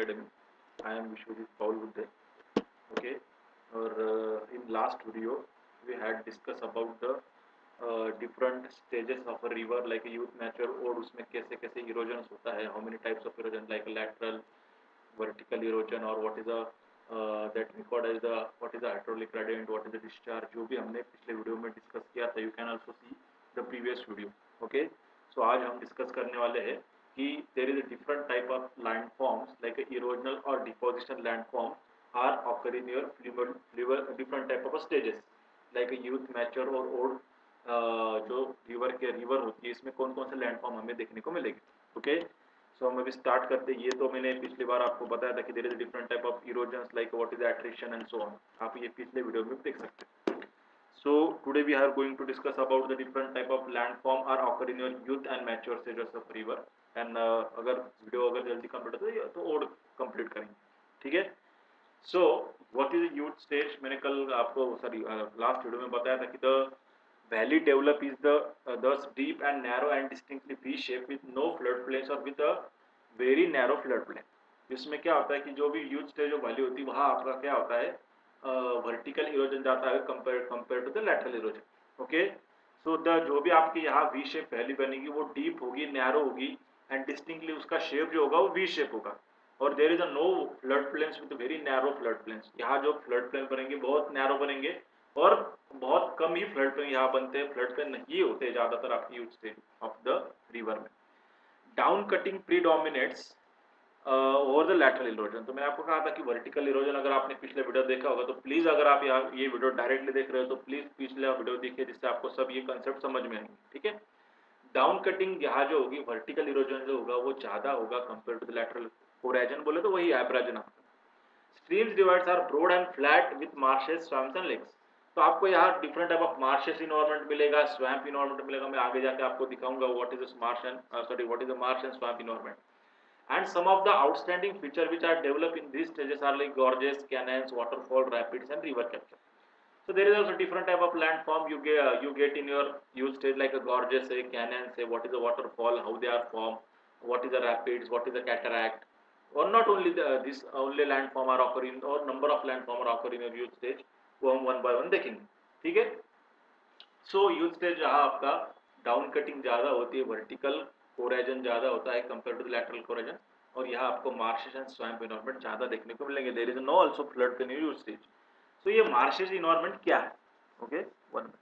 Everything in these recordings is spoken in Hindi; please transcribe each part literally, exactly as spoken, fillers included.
Academy. I am Vishwajit Paul Budde. Okay, or uh, in last video we had discussed about the uh, different stages of a river like a youth mature और उसमें कैसे कैसे erosions होता है, how many types of erosion like lateral, vertical erosion और what is the uh, that we call as the what is the hydraulic gradient, what is the discharge, जो भी हमने पिछले वीडियो में डिस्कस किया था. You can also see the previous video. Okay, so आज हम डिस्कस करने वाले हैं कि there is a different type of landforms like a erosional or depositional landform are occur in your fluvial fluvial different type of stages like a youth mature और old uh, जो river के river होती है इसमें कौन कौन से लैंडफॉर्म हमें देखने को मिलेगी. ओके, सो हम अभी स्टार्ट करते हैं. ये तो मैंने पिछली बार आपको बताया था कि there is different type of erosions like what is attrition and so on. आप ये पिछले वीडियो में देख सकते हैं. So today we are going to discuss about the different type of landform are occur in your youth and mature stages of river. And uh, अगर वीडियो अगर जल्दी कंप्लीट हो तो और कंप्लीट करेंगे. ठीक है. So what is the youth stage? मैंने कल आपको सॉरी लास्ट वीडियो में बताया था कि the valley develop is the uh, thus deep and narrow and distinctly V shape with no floodplains or with a very narrow floodplain. इसमें क्या होता है कि जो भी youth stage of valley होती है वहाँ आपका क्या होता है वर्टिकल uh, इरोजन जाता है compare compare to the lateral erosion. Okay, so the जो भी आपकी यहाँ वी शेप वैली बनेगी वो डीप होगी, नैरो होगी एंड डिस्टिंक्टली उसका शेप जो होगा वो वी शेप होगा. और there is a no flood plains with very narrow flood plains. यहाँ जो फ्लड प्लेन बनेंगे बहुत नैरो बनेंगे और बहुत कम ही फ्लड प्लेन यहाँ बनते हैं. फ्लड प्लेन नहीं होते ज्यादातर आपकी youth stage of the river में. Down cutting predominates over the lateral erosion. तो मैंने आपको कहा था कि वर्टिकल इरोजन अगर आपने पिछले वीडियो देखा होगा तो प्लीज अगर आप यहाँ ये वीडियो डायरेक्टली देख रहे हो तो प्लीज पिछले वीडियो देखिए जिससे आपको सब ये कंसेप्ट समझ में आएंगे. ठीक है. डाउन कटिंग यहाँ जो होगी वर्टिकल इरोजन जो होगा वो ज्यादा होगा compare to the lateral. Horizon बोले तो वही एब्राजन आपका. Streams divides are broad and flat with marshes, swamps and lakes. तो आपको यहाँ different type of marshes environment मिलेगा, स्वैम्प इन्वायरमेंट मिलेगा. मैं आगे जाके आपको दिखाऊंगा what is this marsh and sorry what is the marsh and swamp environment. And some of the outstanding features which are developed in these stages are like gorges, canyons, waterfall, rapids, and river capture. So there is also different type of landform you get uh, you get in your use stage like a gorges, say canyon, say what is a waterfall, how they are formed, what is a rapids, what is a cataract, or not only the, this only landform are occurring or number of landform are occurring in your use stage. वो हम one by one देखेंगे. ठीक है. सो यूथ स्टेज जहाँ आपका डाउन कटिंग ज़्यादा होती है, वर्टिकल कोराइजन ज़्यादा होता है compare to the lateral corrosion, और यहाँ आपको मार्शेस एंड स्वैम्प इन्वायरमेंट ज़्यादा देखने को मिलेंगे. There is no also flood in youth stage. So ये मार्शेस इन्वायरमेंट क्या है? Okay, one minute.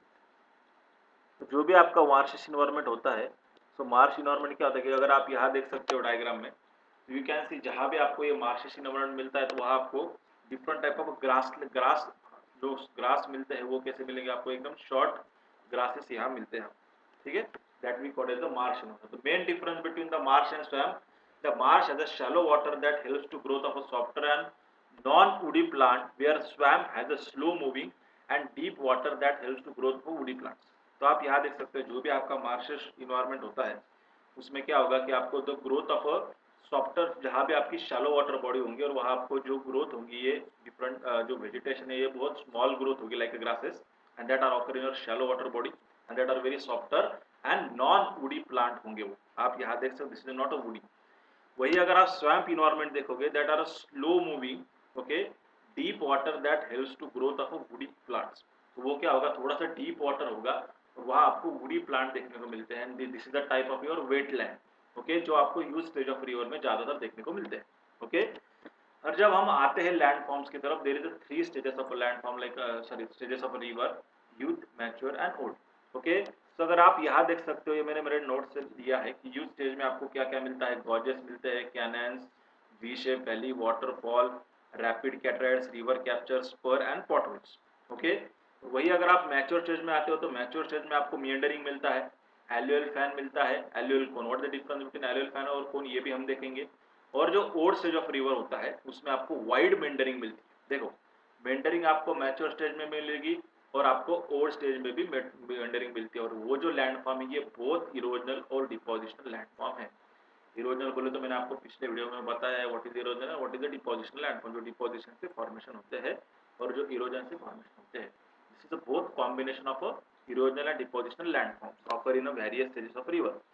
तो जो भी आपका मार्शेस इन्वायरमेंट होता है, सो मार्श इन्वायरमेंट क्या होता है कि अगर आप यहाँ देख सकते हो डायग्राम में, यू कैन सी जहाँ भी आपको ये मार्शेस इन्वायरमेंट मिलता है तो वहाँ आपको different type of grass grass जो ग्रास मिलते हैं वो कैसे मिलेंगे आपको, एकदम शॉर्ट ग्रासेस यहाँ मिलते हैं. ठीक है. That we call as the marsh environment. The main difference between the marsh and swamp, the marsh has a shallow water that helps to growth of a softer and non woody plant, where swamp has a slow moving and deep water that helps to growth of woody plants. तो आप यहाँ देख सकते हो जो भी आपका मार्शेस इन्वायरमेंट होता है उसमें क्या होगा कि आपको the growth of a softer, जहाँ भी आपकी शैलो वाटर बॉडी होंगी और वहाँ आपको जो ग्रोथ होंगी ये डिफरेंट जो वेजिटेशन है ये बहुत स्मॉल ग्रोथ होगी like grasses, and that are occur in your shallow water body and that are very softer and non woody plant होंगे वो. आप यहाँ देख सकते हो this is not a woody. वही अगर आप स्वैम्प इन्वायरमेंट देखोगे that are a slow moving, okay, deep water that helps to growth of a woody plants. तो वो क्या होगा, थोड़ा सा डीप वाटर होगा और वहाँ आपको वुडी प्लांट देखने को मिलते हैं. This is the type of your wetland. Okay, जो आपको यूज स्टेज ऑफ रिवर में ज्यादातर देखने को मिलते हैं. ओके, और जब हम आते हैं लैंडफॉर्म्स की तरफ, there is three stages of landform like sorry stages of river, youth, mature and old. Okay, तो अगर आप यहाँ देख सकते हो, ये मैंने मेरे नोट से दिया है कि यूथ स्टेज में आपको क्या क्या मिलता है. गॉर्जेस मिलते हैं, canyons, V shape valley, waterfall, rapid cataracts, river capture, spur and potholes. Okay, वही अगर आप मैच्योर स्टेज में आते हो तो मैच्योर स्टेज में आपको मिएंडरिंग मिलता है, एल्यूअल फैन मिलता है, alluvial cone. What the difference between alluvial fan और कोन ये भी हम देखेंगे. और जो ओल्ड स्टेज ऑफ रिवर होता है उसमें आपको वाइड मेंडरिंग मिलती है. देखो, मेंडरिंग आपको मैच्योर स्टेज में मिलेगी और आपको ओल्ड स्टेज में भी मेंडरिंग मिलती है. और वो जो लैंडफॉर्म है ये बहुत इरोजनल और डिपोजिशनल लैंडफॉर्म है. इरोजनल बोले तो मैंने आपको पिछले वीडियो में बताया है व्हाट इज इरोजन है, what is the depositional landform. जो डिपोजिशन से फॉर्मेशन होते हैं और जो इरोजन से फॉर्मेशन होते हैं. This is a both combination of a erosional and depositional landforms occur in a various stages of river.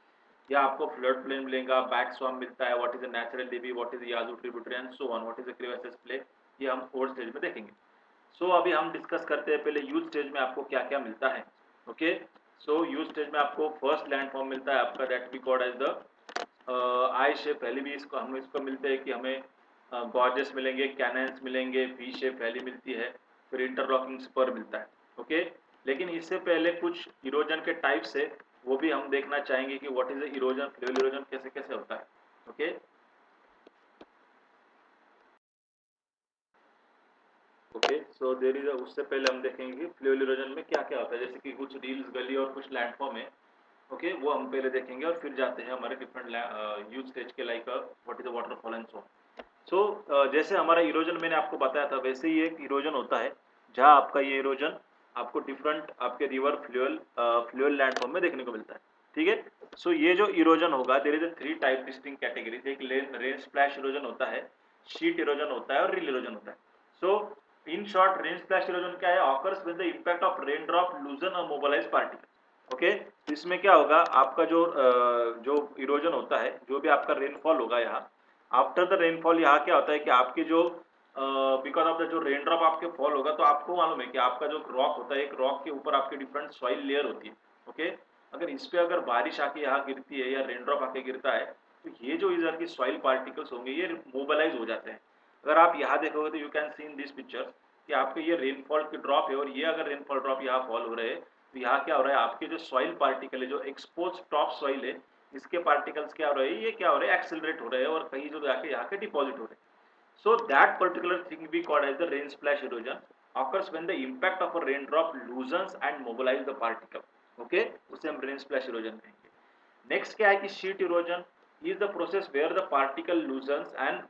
या आपको फ्लड प्लेन मिलेगा, बैक स्वैम्प मिलता है, व्हाट इज द नेचुरल डिबी, what is Yazoo tributary and so on, what is the crevasses play, ये हम ओल्ड स्टेज में देखेंगे। सो so, अभी हम डिस्कस करते हैं पहले यूज स्टेज में आपको क्या क्या मिलता है। ओके, सो यूज स्टेज में आपको फर्स्ट लैंड फॉर्म मिलता है आपका, that we called as the I shape valley. भी इसको हम इसको मिलते हैं कि हमें गॉर्जेस मिलेंगे, कैनन्स मिलेंगे, वी शेप वैली मिलती है, फिर इंटरलॉकिंग स्पर मिलता है। ओके, लेकिन इससे पहले कुछ इरोजन के टाइप्स है वो भी हम देखना चाहेंगे कि what is the erosion, fluvial erosion कैसे कैसे होता है। Okay okay, so there is, उससे पहले हम देखेंगे कि फ्लूअल इरोजन में क्या क्या होता है, जैसे कि कुछ रील्स, गली और कुछ लैंडफॉर्म है। ओके, वो हम पहले देखेंगे और फिर जाते हैं हमारे डिफरेंट यूज स्टेज के, like what is the waterfall and so. So जैसे हमारा इरोजन मैंने आपको बताया था, वैसे ही एक इरोजन होता है जहाँ आपका ये इरोजन आपको डिफरेंट आपके रिवर फ्लूअल फ्लूअल लैंडफॉर्म में देखने को मिलता है। ठीक है, सो ये जो इरोजन होगा, there is a three type distinct categories. एक रेन स्प्लैश इरोजन होता है, शीट इरोजन होता है और रिल इरोजन होता है। So in short, rain splash erosion क्या है, occurs when the impact of rain drop loosen और मोबिलाइज पार्टिकल। ओके, इसमें क्या होगा, आपका जो uh, जो इरोजन होता है, जो भी आपका रेनफॉल होगा यहाँ आफ्टर द रेनफॉल, यहाँ क्या होता है कि आपके जो बिकॉज ऑफ द जो रेन ड्रॉप आपके फॉल होगा, तो आपको मालूम है कि आपका जो रॉक होता है, एक रॉक के ऊपर आपके डिफरेंट सॉइल लेयर होती है। ओके, अगर इस पे अगर बारिश आके यहाँ गिरती है या रेन ड्रॉप आके गिरता है, तो ये जो इधर की सॉइल पार्टिकल्स होंगे ये मोबिलाइज हो जाते हैं। अगर आप यहाँ देखोगे तो you can see in this picture कि आपके ये रेनफॉल के ड्रॉप है, और ये अगर रेनफॉल ड्रॉप यहाँ फॉल हो रहे हैं, तो यहाँ क्या हो रहा है, आपके जो सॉइल पार्टिकल है, जो एक्सपोज टॉप सॉइल है, इसके पार्टिकल्स क्या हो रहे हैं, ये क्या हो रहे हैं, एक्सेलरेट हो रहे हैं और कहीं जो जाके यहाँ के डिपॉजिट हो रहे हैं। So that particular thing we call as the rain splash erosion occurs when the impact of a raindrop loosens and mobilize the particle. Okay, उसे हम rain splash erosion कहेंगे। Next क्या है कि sheet erosion is the process where the particle loosens and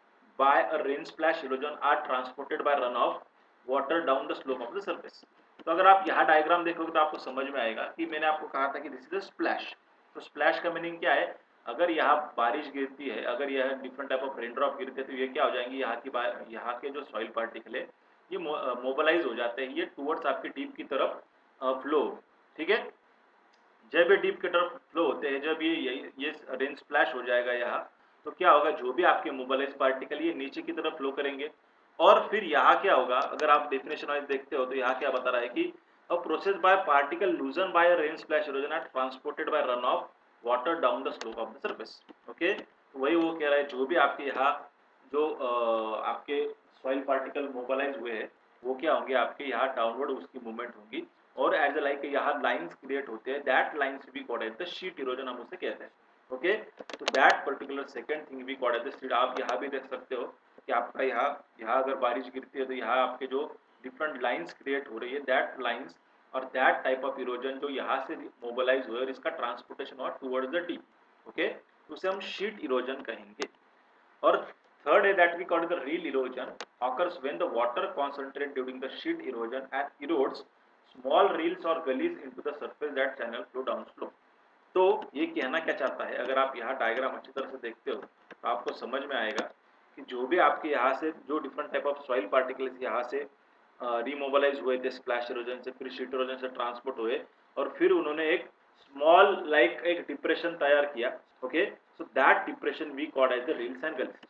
by a rain splash erosion are transported by runoff water down the slope of the surface। तो अगर आप यहाँ डायग्राम देखोगे तो आपको समझ में आएगा कि मैंने आपको कहा था कि दिस इज अ स्प्लैश। तो स्प्लैश का मीनिंग क्या है, अगर यहाँ बारिश गिरती है, अगर यह different type of rain drop गिरते हैं, तो ये क्या हो जाएंगे, यहाँ की यहाँ के जो सॉइल पार्टिकल है ये मोबिलाइज हो जाते हैं, ये टूवर्ड्स आपके डीप की तरफ फ्लो। ठीक है, जब ये डीप की तरफ फ्लो होते हैं, जब ये ये रेन स्प्लैश हो जाएगा यहाँ, तो क्या होगा, जो भी आपके मोबिलाइज पार्टिकल ये नीचे की तरफ फ्लो करेंगे। और फिर यहाँ क्या होगा, अगर आप डेफिनेशन वाइज देखते हो तो यहाँ क्या बता रहा है कि a process by particle loosen by rain splash erosion are transported by run off water down the slope of the surface. Okay, वही वो कह रहा है, जो भी आपके यहाँ जो आ, आपके सॉइल पार्टिकल मोबिलाइज हुए हैं, वो क्या होंगे, आपके यहाँ डाउनवर्ड उसकी मूवमेंट होगी, और एज अ लाइक यहाँ लाइंस क्रिएट होते हैं, that lines we called as the sheet erosion, हम उसे कहते हैं। ओके, तो that particular second thing we called as the sheet. आप यहाँ भी देख सकते हो कि आपका यहाँ यहाँ अगर बारिश गिरती है तो यहाँ आपके जो डिफरेंट लाइंस क्रिएट हो रही है, दैट लाइंस और दैट टाइप ऑफ इरोजन जो यहाँ से मोबिलाइज हुए और इसका ट्रांसपोर्टेशन हुआ टुवर्ड्स द डीप। ओके, तो उसे हम शीट इरोजन कहेंगे। और third is that we call it the reel erosion occurs when the water concentrate during the sheet erosion and erodes small reels or gullies into the surface that channel flow down slope। तो ये कहना क्या चाहता है, अगर आप यहाँ डायग्राम अच्छी तरह से देखते हो तो आपको समझ में आएगा कि जो भी आपके यहाँ से जो different type of soil particles यहाँ से रिमोबलाइज हुए थे स्प्लैश इरोजन से, फिर शीट इरोजन से ट्रांसपोर्ट हुए, और फिर उन्होंने एक स्मॉल लाइक एक डिप्रेशन तैयार किया। Okay, so that depression we called as the rills and gullies.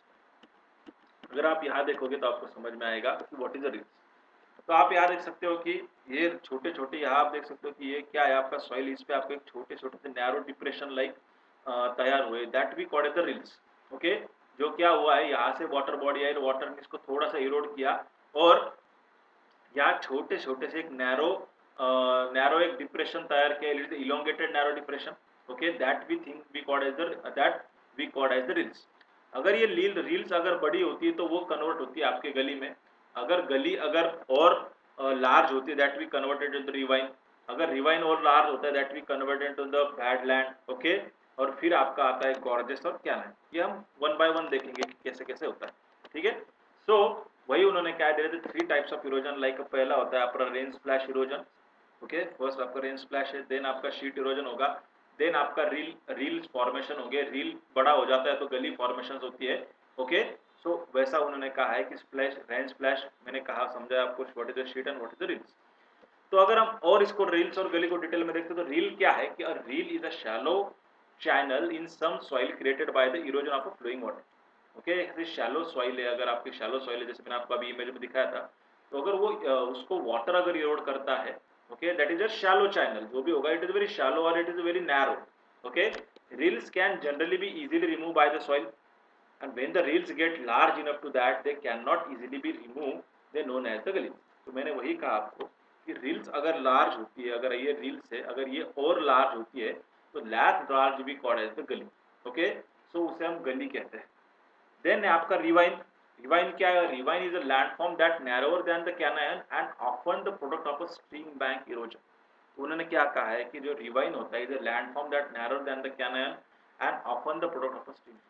अगर आप यहाँ देखोगे तो आपको समझ में आएगा कि व्हाट इज द रील्स। तो आप यहाँ देख सकते हो कि ये छोटे छोटे, यहाँ आप देख सकते हो कि ये क्या है, आपका सॉइल, इस पे आपको एक छोटे छोटे से नैरो डिप्रेशन लाइक तैयार हुए, that we called as the rills. Okay, जो क्या हुआ है, यहाँ से वाटर बॉडी आई, वाटर ने इसको थोड़ा सा इरोड किया, और यहाँ छोटे छोटे से एक नैरो नैरो एक डिप्रेशन तैयार किया, it is elongated narrow depression. Okay, that we think we called as the that we called as the rills. अगर ये रील रील्स अगर बड़ी होती है तो वो कन्वर्ट होती है आपके गली में, अगर गली अगर और लार्ज होती है that we converted into ravine, अगर रिवाइन और लार्ज होता है that we converted into the badland. Okay, और फिर आपका आता है गॉर्जेस और क्या है, ये हम वन बाय वन देखेंगे कि कैसे कैसे होता है। ठीक है, सो so, वही उन्होंने क्या दे रहे थे, three types of erosion, like पहला होता है आपका rain splash erosion. Okay, first आपका रेन स्प्लैश है, देन आपका शीट इरोजन होगा, देन आपका रील रील फॉर्मेशन होंगे, रील बड़ा हो जाता है तो गली फॉर्मेशन होती है। ओके, सो वैसा उन्होंने कहा है कि स्प्लैश रेन स्प्लैश, मैंने कहा समझा आपको what is the sheet and what is the rills. तो अगर हम और इसको रील्स और गली को डिटेल में देखते हैं तो रील क्या है कि rill is a shallow channel in some soil created by the erosion of a flowing water. Okay okay? Shallow soil है, अगर आपकी शैलो सॉइल है, जैसे मैंने आपको अभी इमेज में दिखाया था, तो अगर वो उसको वाटर अगर इरोड करता है, okay, that is a shallow channel, जो भी होगा इट इज वेरी शैलो और it is very narrow. Okay, rills can generally be easily remove by the soil, and when the reels get large enough to that they cannot easily be removed, they known as the gully. तो मैंने वही कहा आपको कि रील्स अगर लार्ज होती है, अगर ये रील्स है, अगर ये और लार्ज होती है, तो लार्ज लार्ज भी called as the gully. Okay, so उसे हम गली कहते हैं. देन आपका रिवाइन. रिवाइन क्या है? Ravine is a landform that narrower than the canyon and often the product of a stream bank erosion. उन्होंने क्या कहा है कि जो रिवाइन होता है is a landform that narrower than the canyon and often the product of a stream.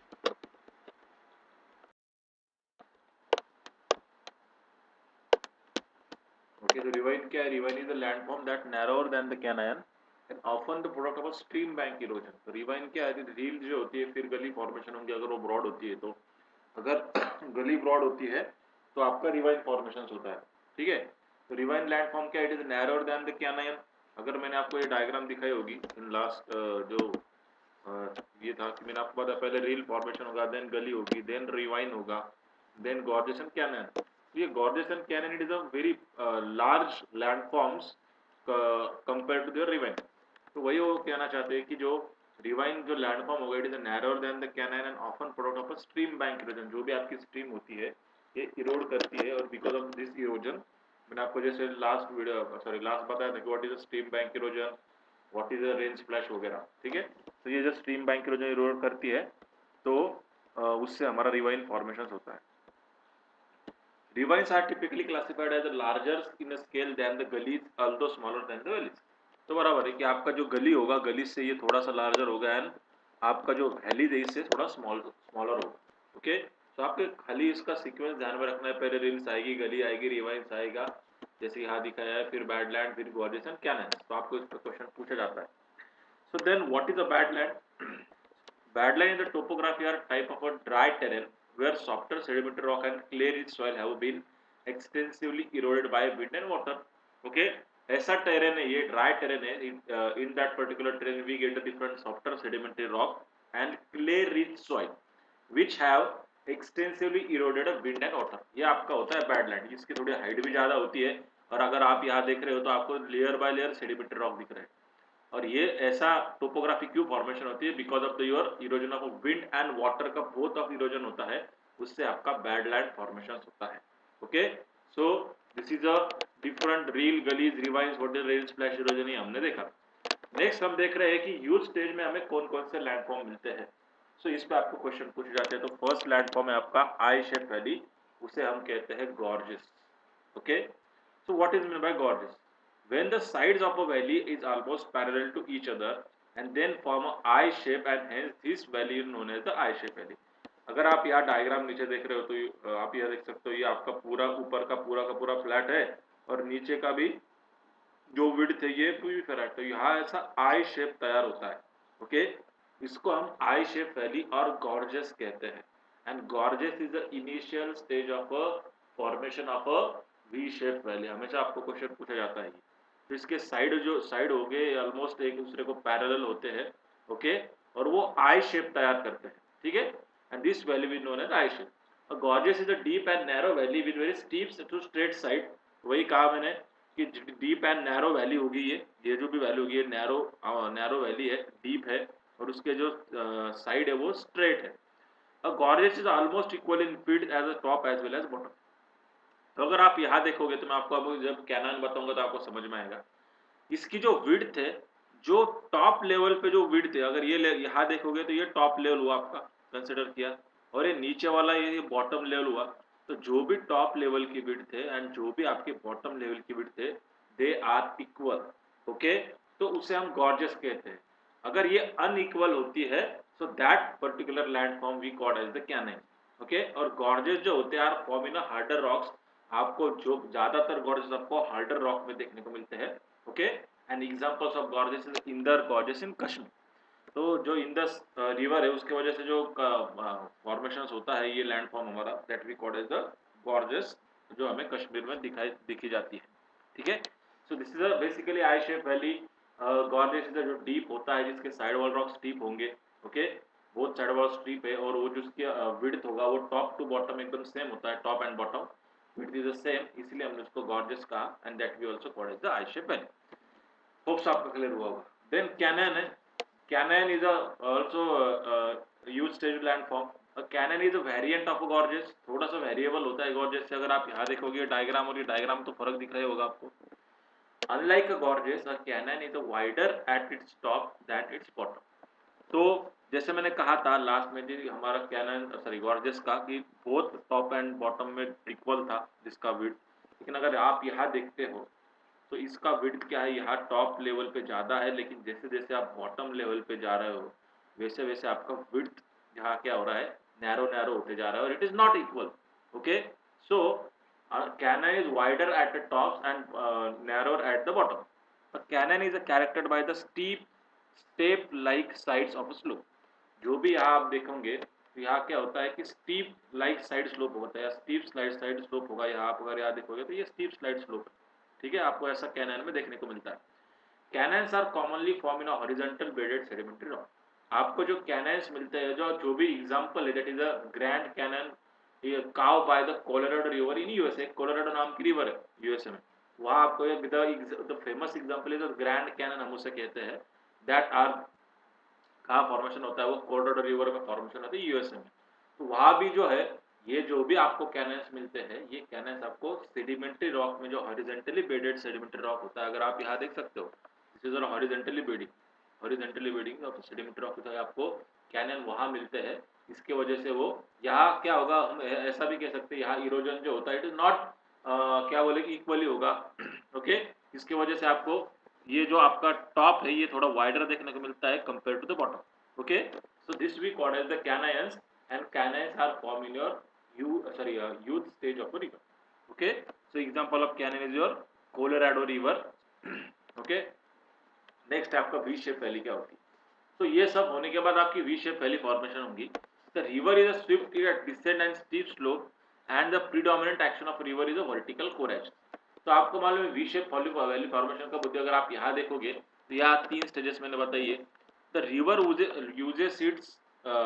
Okay, so ravine क्या है? Ravine is a landform that narrower than the canyon and often the product of a stream bank erosion. तो ravine क्या है? रील जो होती है फिर गली फॉर्मेशन होंगी, अगर वो ब्रॉड होती है तो, अगर गली ब्रॉड होती है तो आपका रिवाइन फॉर्मेशन होता है. ठीक है, तो रिवाइन लैंडफॉर्म क्या? It is narrower than the canyon. अगर मैंने आपको ये डायग्राम दिखाई होगी इन लास्ट जो ये था कि मैंने आपको बताया पहले रील फॉर्मेशन होगा, देन गली होगी, देन रिवाइन होगा, देन गॉर्जेस एंड कैनन. ये gorges and canyon it is a very large landforms compare to the ravine. तो वही वो कहना चाहते हैं कि जो रिवाइन जो लैंडफॉर्म होगा it is narrower than the canyon and often product of a stream bank erosion. जो भी आपकी स्ट्रीम होती है ये इरोड करती है, और बिकॉज ऑफ दिस इरोजन मैंने आपको जैसे लास्ट वीडियो सॉरी लास्ट बताया था कि what is a stream bank erosion, what is a rain splash वगैरह. ठीक है, तो ये जो स्ट्रीम बैंक इरोजन इरोड करती है तो उससे हमारा रिवाइन फॉर्मेशन होता है. Ravines are typically classified as larger in a scale than the gullies, although smaller than the valleys. तो बराबर है कि आपका जो गली होगा गली से ये थोड़ा सा लार्जर होगा एंड आपका जो वैली है इससे थोड़ा स्मॉल स्मॉलर होगा. ओके, तो आपके खाली इसका सीक्वेंस ध्यान में रखना है. पहले रिल्स आएगी, गली आएगी, रिवाइंस आएगा जैसे यहाँ दिखाया है, फिर बैडलैंड, फिर गॉर्जेस एंड कैनन. तो आपको इस पर क्वेश्चन पूछा जाता है. So then what is a badland? Badland is the topography or type of a dry terrain where softer sedimentary rock and clay-rich soil have been extensively eroded by wind and water. Okay, ऐसा terrain है ये, dry terrain है. In, uh, in that particular terrain we get the different softer sedimentary rock and clay-rich soil which have extensively eroded wind and water. ये आपका होता है badland. इसकी थोड़ी हाइट भी ज़्यादा होती है, और अगर आप यहाँ देख रहे हो तो आपको layer by layer sedimentary rock दिख रहे हैं. और ये ऐसा टोपोग्राफी क्यों फॉर्मेशन होती है? Because of the your erosion of wind and water का बोथ ऑफ इरोजन होता है, उससे आपका बैडलैंड फॉर्मेशन होता है. Okay, so this is a different rill, gullies, ravines, what is rain splash erosion, ये हमने देखा. नेक्स्ट हम देख रहे हैं कि यूथ स्टेज में हमें कौन कौन से लैंडफॉर्म मिलते हैं. सो so, इस पे आपको क्वेश्चन पूछे जाते हैं. तो फर्स्ट लैंडफॉर्म है आपका आई शेप वैली, उसे हम कहते हैं gorges. Okay, so what is mean by gorges? When the sides of a valley is almost parallel to each other and then form a I shape, and hence this valley is known as the I shape valley. अगर आप यहाँ डायग्राम नीचे देख रहे हो तो आप यह देख सकते हो, ये आपका पूरा ऊपर का पूरा का पूरा फ्लैट है और नीचे का भी जो विड्थ है ये पूरी फ्लैट. तो यहाँ ऐसा आई शेप तैयार होता है. ओके, इसको हम आई शेप वैली और गॉर्जेस कहते हैं. And gorges is the initial stage of a formation of a V shape valley. हमेशा आपको क्वेश्चन पूछा जाता है. तो इसके साइड जो साइड हो गए ऑलमोस्ट एक दूसरे को पैरेलल होते हैं. ओके, और वो आई शेप तैयार करते हैं. ठीक है, and this valley is known as I shape. A gorges is a deep and narrow valley with very steep to straight side. वही कहा मैंने कि डीप एंड नैरो वैली होगी. ये ये जो भी वैली होगी ये नैरो नैरो वैली है, डीप है, और उसके जो साइड है वो स्ट्रेट है. A gorges is almost equal in field as a top as well as bottom. तो अगर आप यहाँ देखोगे तो मैं आपको अब जब कैनन बताऊंगा तो आपको समझ में आएगा. इसकी जो विड्थ है, जो टॉप लेवल पे जो विड्थ है, अगर ये यहाँ देखोगे तो ये टॉप लेवल हुआ आपका कंसिडर किया, और ये नीचे वाला ये बॉटम लेवल हुआ. तो जो भी टॉप लेवल की विड्थ है एंड जो भी आपके बॉटम लेवल की विड्थ है दे आर इक्वल. ओके, तो उसे हम गॉर्जेस कहते हैं. अगर ये अनइक्वल होती है so that particular landform we called as the canyon. Okay, और गॉर्जेस जो होते हैं are form in harder rocks. आपको जो ज्यादातर गॉर्जेस आपको हार्डर रॉक में देखने को मिलते हैं. Okay, and examples of gorges is Indus gorges in Kashmir. तो जो इंदस रिवर है उसके वजह से जो फॉर्मेशंस होता है ये लैंडफॉर्म हमारा that we called as the gorges, जो हमें कश्मीर में दिखाई दिखी जाती है. ठीक है, so this is a basically I shape valley. Gorges is जो डीप होता है, जिसके साइड वॉल रॉक्स डीप होंगे, okay, both side walls deep है, और वो जो उसकी विड्थ होगा वो टॉप टू बॉटम एकदम सेम होता है, top and bottom width is the same, इसलिए हमने उसको गॉर्जेस कहा, and that we also called as the I shape valley. Hopes आपको क्लियर हुआ होगा। देन कैनन है, canyon is also use stage landform. Canyon is a variant of gorges, थोड़ा सा वेरिएबल होता है गॉर्जेस से। अगर आप यहाँ देखोगे डायग्राम और ये डायग्राम तो फर्क दिख रहा होगा आपको। Unlike a gorges, a cannon is wider at its top than its bottom. तो जैसे मैंने कहा था लास्ट में जी, हमारा कैनन सॉरी गॉर्जेस का कि बोथ टॉप एंड बॉटम में इक्वल था जिसका विड्थ, लेकिन अगर आप यहाँ देखते हो तो इसका विड्थ क्या है, यहाँ टॉप लेवल पे ज़्यादा है, लेकिन जैसे जैसे आप बॉटम लेवल पे जा रहे हो वैसे वैसे आपका विड्थ यहाँ क्या हो रहा है, नैरो नैरो होते जा रहा है, और it is not equal. Okay, so cannon is wider at the tops and uh, narrower at the bottom. A cannon is characterized by the steep step like sides of a slope. जो भी यहाँ आप देखोगे तो यहाँ क्या होता है कि स्टीप लाइक साइड स्लोप होता है, या स्टीप स्लाइड साइड स्लोप होगा। यहाँ आप अगर यहाँ देखोगे तो ये स्टीप स्लाइड स्लोप है, ठीक है, आपको ऐसा कैनन में देखने को मिलता है। Canyons are commonly form in horizontal bedded sedimentary rock. आपको जो कैनन्स मिलते हैं, जो जो भी एग्जांपल है, that is a Grand Canyon carve by the Colorado river in USA. Colorado नाम की रिवर है यूएसए में, वहाँ आपको the famous example is Grand Canyon, हम उसे कहते हैं, दैट आर कहाँ फॉर्मेशन होता है, वो कोलोराडो रिवर में फॉर्मेशन होता है यूएसए में। तो वहाँ भी जो है, ये जो भी आपको कैनन्स मिलते हैं, ये कैनन्स आपको सेडिमेंट्री रॉक में, जो हॉरिजॉन्टली बेडेड सेडिमेंट्री रॉक होता है, अगर आप यहाँ देख सकते हो, this is horizontally bedding, horizontally bedding of sedimentary rock होता है, आपको कैनन वहाँ मिलते हैं। इसके वजह से वो यहाँ क्या होगा, हम ऐसा भी कह सकते हैं, यहाँ इरोजन जो होता है इट इज नॉट क्या बोले कि इक्वली होगा। ओके, इसके वजह से आपको ये जो आपका टॉप है ये थोड़ा वाइडर देखने को मिलता है compare to the bottom. Okay, so this we called as the canyons, and canyons are form in your you sorry youth stage of a river. Okay, so example of canyon is your Colorado river. Okay, next आपका वी शेप वैली क्या होती है। तो ये सब होने के बाद आपकी वी शेप वैली फॉर्मेशन होगी। The river is a swift descent and steep slope, and the predominant action of river is a vertical corrasion. तो आपको मालूम है वी शेप वैली फॉर्मेशन का बुद्धि, अगर आप यहाँ देखोगे तो यहाँ तीन स्टेजेस मैंने बताई है। The river uses its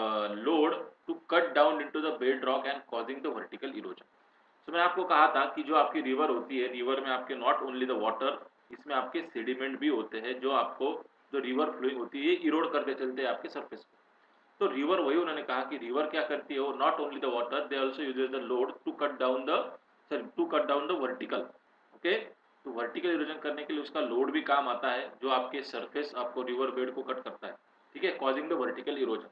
load to cut down into the bed rock and causing the vertical erosion. तो मैंने आपको कहा था कि जो आपकी रिवर होती है, रिवर में आपके नॉट ओनली द वाटर, इसमें आपके सेडिमेंट भी होते हैं, जो आपको जो रिवर फ्लोइंग होती है ये इरोड करते चलते हैं आपके सरफेस को। तो रिवर, वही उन्होंने कहा कि रिवर क्या करती है, वो not only the water, they also uses the load to cut down the sorry to cut down the vertical. Okay, तो वर्टिकल इरोजन करने के लिए उसका लोड भी काम आता है, जो आपके सरफेस आपको रिवर बेड को कट करता है, ठीक है, causing the vertical erosion.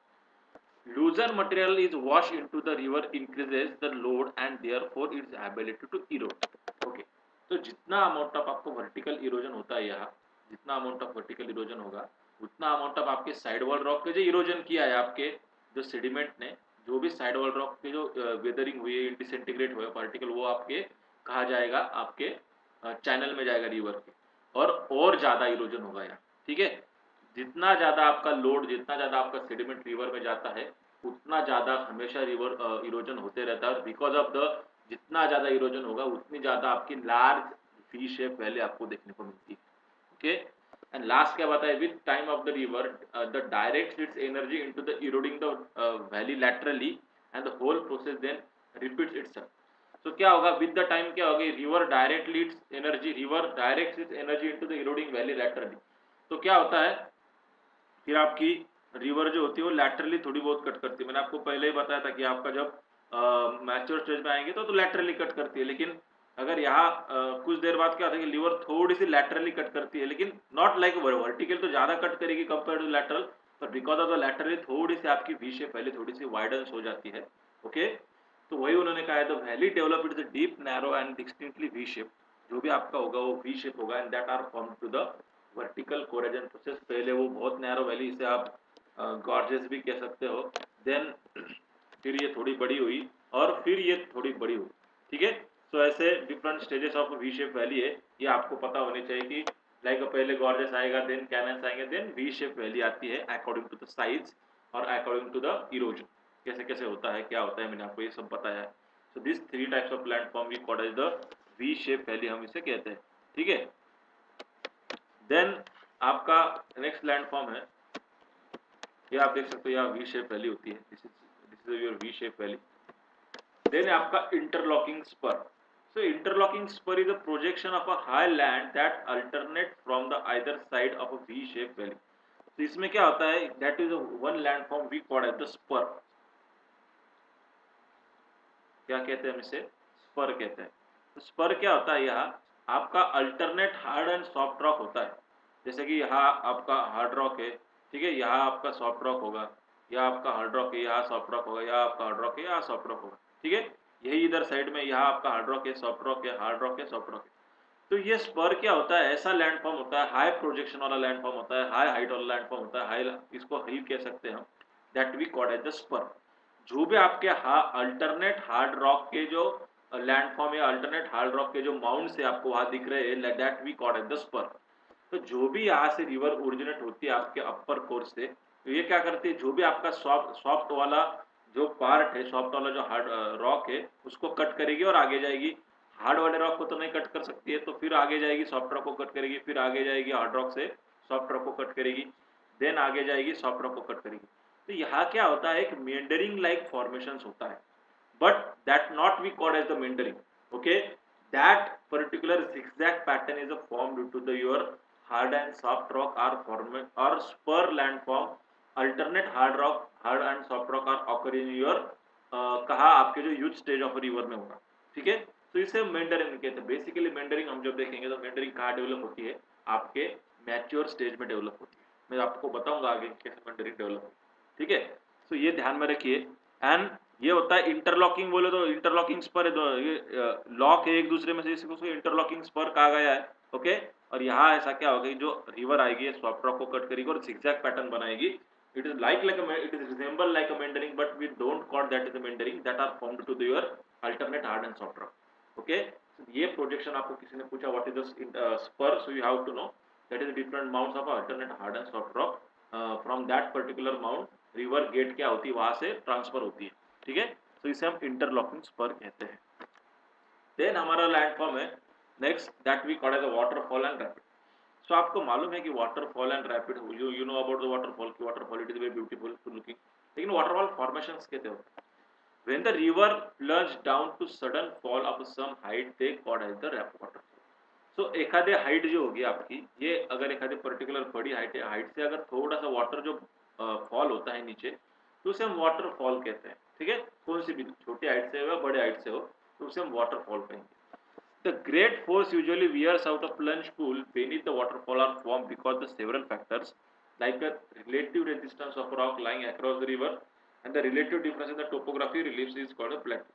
Looser material is washed into the river increases the load and therefore its ability to erode. Okay, तो जितना अमाउंट ऑफ आपको वर्टिकल इरोजन होता है, यहाँ जितना अमाउंट ऑफ वर्टिकल इरोजन होगा उतना अमाउंट ऑफ आपके साइड वॉल रॉक के जो इरोजन किया है, आपके जो सेडिमेंट ने, जो भी साइड वॉल रॉक के जो वेदरिंग हुई है, डिसइंटीग्रेट हुए पार्टिकल, वो आपके कहा जाएगा, आपके चैनल में जाएगा रिवर के, और और ज़्यादा इरोजन होगा यहाँ, ठीक है। जितना ज़्यादा आपका लोड, जितना ज़्यादा आपका सेडिमेंट रिवर में जाता है, उतना ज़्यादा हमेशा रिवर इरोजन होते रहता है, बिकॉज ऑफ द जितना ज़्यादा इरोजन होगा उतनी ज़्यादा आपकी लार्ज वी शेप वैली आपको देखने को मिलती है। ओके, एंड लास्ट क्या बताया, with time of the river the direct its energy into the eroding the valley laterally, and the whole process then repeats itself. तो क्या होगा, विद द टाइम क्या होगा, river directly its energy river direct its energy into the eroding valley laterally. तो क्या होता है, फिर आपकी रिवर जो होती है वो लैटरली थोड़ी बहुत कट करती है। मैंने आपको पहले ही बताया था कि आपका जब मैच्योर स्टेज में आएंगे तो तो लैटरली कट करती है, लेकिन अगर यहाँ कुछ देर बाद क्या होता है कि रिवर थोड़ी सी लैटरली कट करती है, लेकिन नॉट लाइक वर्टिकल तो ज़्यादा कट करेगी कंपेयर टू लैटरल, पर बिकॉज ऑफ द लैटरली थोड़ी सी आपकी वी शेप पहले थोड़ी सी वाइडेंस हो जाती है। ओके, तो वही उन्होंने कहा है, the valley develop it the deep narrow and distinctly V shape. जो भी आपका होगा वो वी शेप होगा, and that are form to the vertical corrasion process. पहले वो बहुत नैरो वैली, इसे आप गॉर्जेस भी कह सकते हो, देन फिर ये थोड़ी बड़ी हुई, और फिर ये थोड़ी बड़ी हुई, ठीक है। सो ऐसे different stages of V shape valley है, ये आपको पता होनी चाहिए कि लाइक पहले गॉर्जेस आएगा, देन कैनन्स आएंगे, देन वी शेप वैली आती है अकॉर्डिंग टू द साइज और अकॉर्डिंग टू द इरोजन, कैसे कैसे होता है, क्या होता है, मैंने आपको ये सब बताया है। So this three types of platform we called as the V shape valley, हम इसे कहते हैं, ठीक है। देन आपका नेक्स्ट लैंडफॉर्म है, ये आप देख सकते हो, यहाँ वी शेप वैली होती है, this is this is your V shape valley. Then आपका interlocking spur. So interlocking spur is a projection of a high land that alternate from the either side of a V-shaped valley. तो इसमें क्या होता है, that is a one landform we call as the spur। क्या कहते हैं हम इसे, स्पर कहते हैं। तो स्पर क्या होता है, यहाँ आपका alternate hard and soft rock होता है। जैसे कि यहाँ आपका हार्ड रॉक है, ठीक है, यहाँ आपका सॉफ्ट रॉक होगा, यहाँ आपका हार्ड रॉक है, यहाँ सॉफ्ट रॉक होगा, यहाँ आपका हार्ड रॉक है, यहाँ सॉफ्ट रॉक होगा, ठीक है। यही इधर साइड में यहाँ आपका हार्ड रॉक है, सॉफ्ट रॉक है, हार्ड रॉक है, सॉफ्ट रॉक है। तो ये स्पर क्या होता है, ऐसा लैंडफॉर्म होता है, हाई प्रोजेक्शन वाला लैंडफॉर्म होता है, हाई हाइट वाला लैंडफॉर्म होता है, हाई, इसको हिल कह सकते हैं हम, that we called as the spur. जो भी आपके अल्टरनेट हार्ड रॉक के जो लैंडफॉर्म या अल्टरनेट हार्ड रॉक के जो माउंट से आपको वहां दिख रहे हैं, that we called as the spur. तो जो भी यहाँ से रिवर ओरिजिनेट होती है आपके अपर कोर्स से, तो ये क्या करती है, जो भी आपका सॉफ्ट सॉफ्ट वाला जो पार्ट है, सॉफ्ट वाला जो हार्ड रॉक है, उसको कट करेगी और आगे जाएगी। हार्ड वाले रॉक को तो नहीं कट कर सकती है, तो फिर आगे जाएगी, सॉफ्ट रॉक को कट करेगी, फिर आगे जाएगी, हार्ड रॉक से सॉफ्ट रॉक को कट करेगी, देन आगे जाएगी, सॉफ्ट रॉक को कट करेगी। तो यहाँ क्या होता है, एक मेंडरिंग लाइक फॉर्मेशन होता है, but that not we call as the meandering, okay। That particular zigzag pattern is a formed due to the your hard and soft rock are formed or spur landform, alternate hard rock hard and soft rock are occur in your uh, कहा आपके जो यूथ स्टेज ऑफ रिवर में होगा, ठीक है। तो इसे मेंडरिंग कहते हैं। बेसिकली मेंडरिंग हम जब देखेंगे तो मेंडरिंग कहाँ डेवलप होती है, आपके मैच्योर स्टेज में डेवलप होती है। मैं आपको बताऊंगा आगे कैसे मेंडरिंग डेवलप होती है, ठीक है। तो ये ध्यान में रखिए। एंड ये होता है इंटरलॉकिंग, बोले तो इंटरलॉकिंग स्पर है, ये लॉक है एक दूसरे में से, इसको इंटरलॉकिंग स्पर कहा गया है, ओके। और यहाँ ऐसा क्या होगा, जो रिवर आएगी सॉफ्ट रॉक को कट करेगी और zigzag पैटर्न बनाएगी। It is like like it is resemble like a meandering, but we don't call that is a meandering, that are formed to the your alternate hard and soft rock, okay. ये प्रोजेक्शन आपको किसी ने पूछा what is the spur, so you have to know that is different mounts of alternate hard and soft rock, from that particular mount river get क्या होती है, वहां से ट्रांसफर होती है, ठीक है। तो इसे हम इंटरलॉकिंग स्पर कहते हैं। देन हमारा लैंडफॉर्म है next, that we call as a waterfall and rapid. So आपको मालूम है कि waterfall and rapid, you you know about the waterfall, कि waterfall it is very beautiful looking, लेकिन वाटरफॉल फॉर्मेशंस कहते हो, when the river plunged down to sudden fall of some height, they called as the rap waterfall। so एखादे हाइट जो होगी आपकी, ये अगर एखादे पर्टिकुलर बड़ी हाइट है, हाइट से अगर थोड़ा सा वाटर जो फॉल होता है नीचे, तो उसे हम वाटरफॉल कहते हैं, ठीक है। कौन सी भी छोटी हाइट से हो बड़े हाइट से हो, तो उसे हम वाटरफॉल कहेंगे। The great force usually wears out a plunge pool beneath the waterfall are formed because the several factors like the relative resistance of rock lying across the river and the relative difference in the topography reliefs is called a plateau।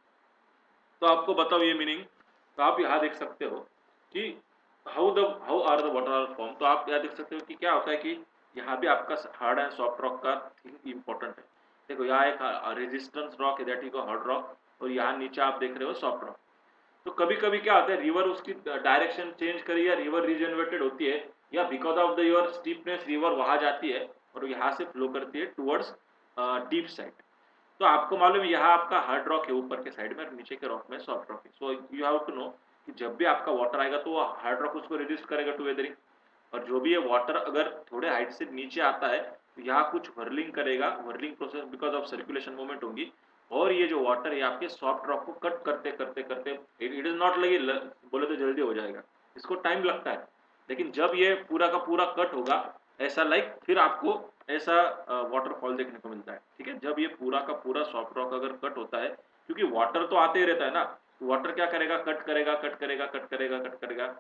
तो आपको बताओ ये मीनिंग, तो आप यहाँ देख सकते हो कि how the how are the water are form. तो आप यहाँ देख सकते हो कि क्या होता है कि यहाँ भी आपका हार्ड एंड सॉफ्ट रॉक का थिंग इंपॉर्टेंट है। देखो यहाँ एक रेजिस्टेंस रॉक है, दैट इज हार्ड रॉक, और यहाँ नीचे आप देख रहे हो सॉफ्ट रॉक। तो कभी कभी क्या होता है, रिवर उसकी डायरेक्शन चेंज करी या रिवर रिजनरेटेड होती है, या because of the your steepness river वहां जाती है और यहाँ से फ्लो करती है टुवर्ड्स डीप साइड। तो आपको मालूम है यहाँ आपका हार्ड रॉक है ऊपर के साइड में और नीचे के रॉक में सॉफ्ट रॉक है। So you have to know कि जब भी आपका वाटर आएगा तो वो हार्ड रॉक उसको रेजिस्ट करेगा टू वेदरिंग, और जो भी ये वाटर अगर थोड़े हाइट से नीचे आता है तो यहाँ कुछ वर्लिंग करेगा, whirling process because of circulation movement होगी, और ये जो वाटर है आपके सॉफ्ट रॉक को कट करते करते करते, इट इज नॉट लाइक बोले तो जल्दी हो जाएगा, इसको टाइम लगता है, लेकिन जब ये पूरा का पूरा कट होगा ऐसा लाइक, फिर आपको ऐसा वाटरफॉल देखने को मिलता है, ठीक है। जब ये पूरा का पूरा सॉफ्ट रॉक अगर कट होता है, क्योंकि वाटर तो आते ही रहता है ना, वाटर क्या करेगा, कट करेगा कट करेगा कट करेगा कट करेगा,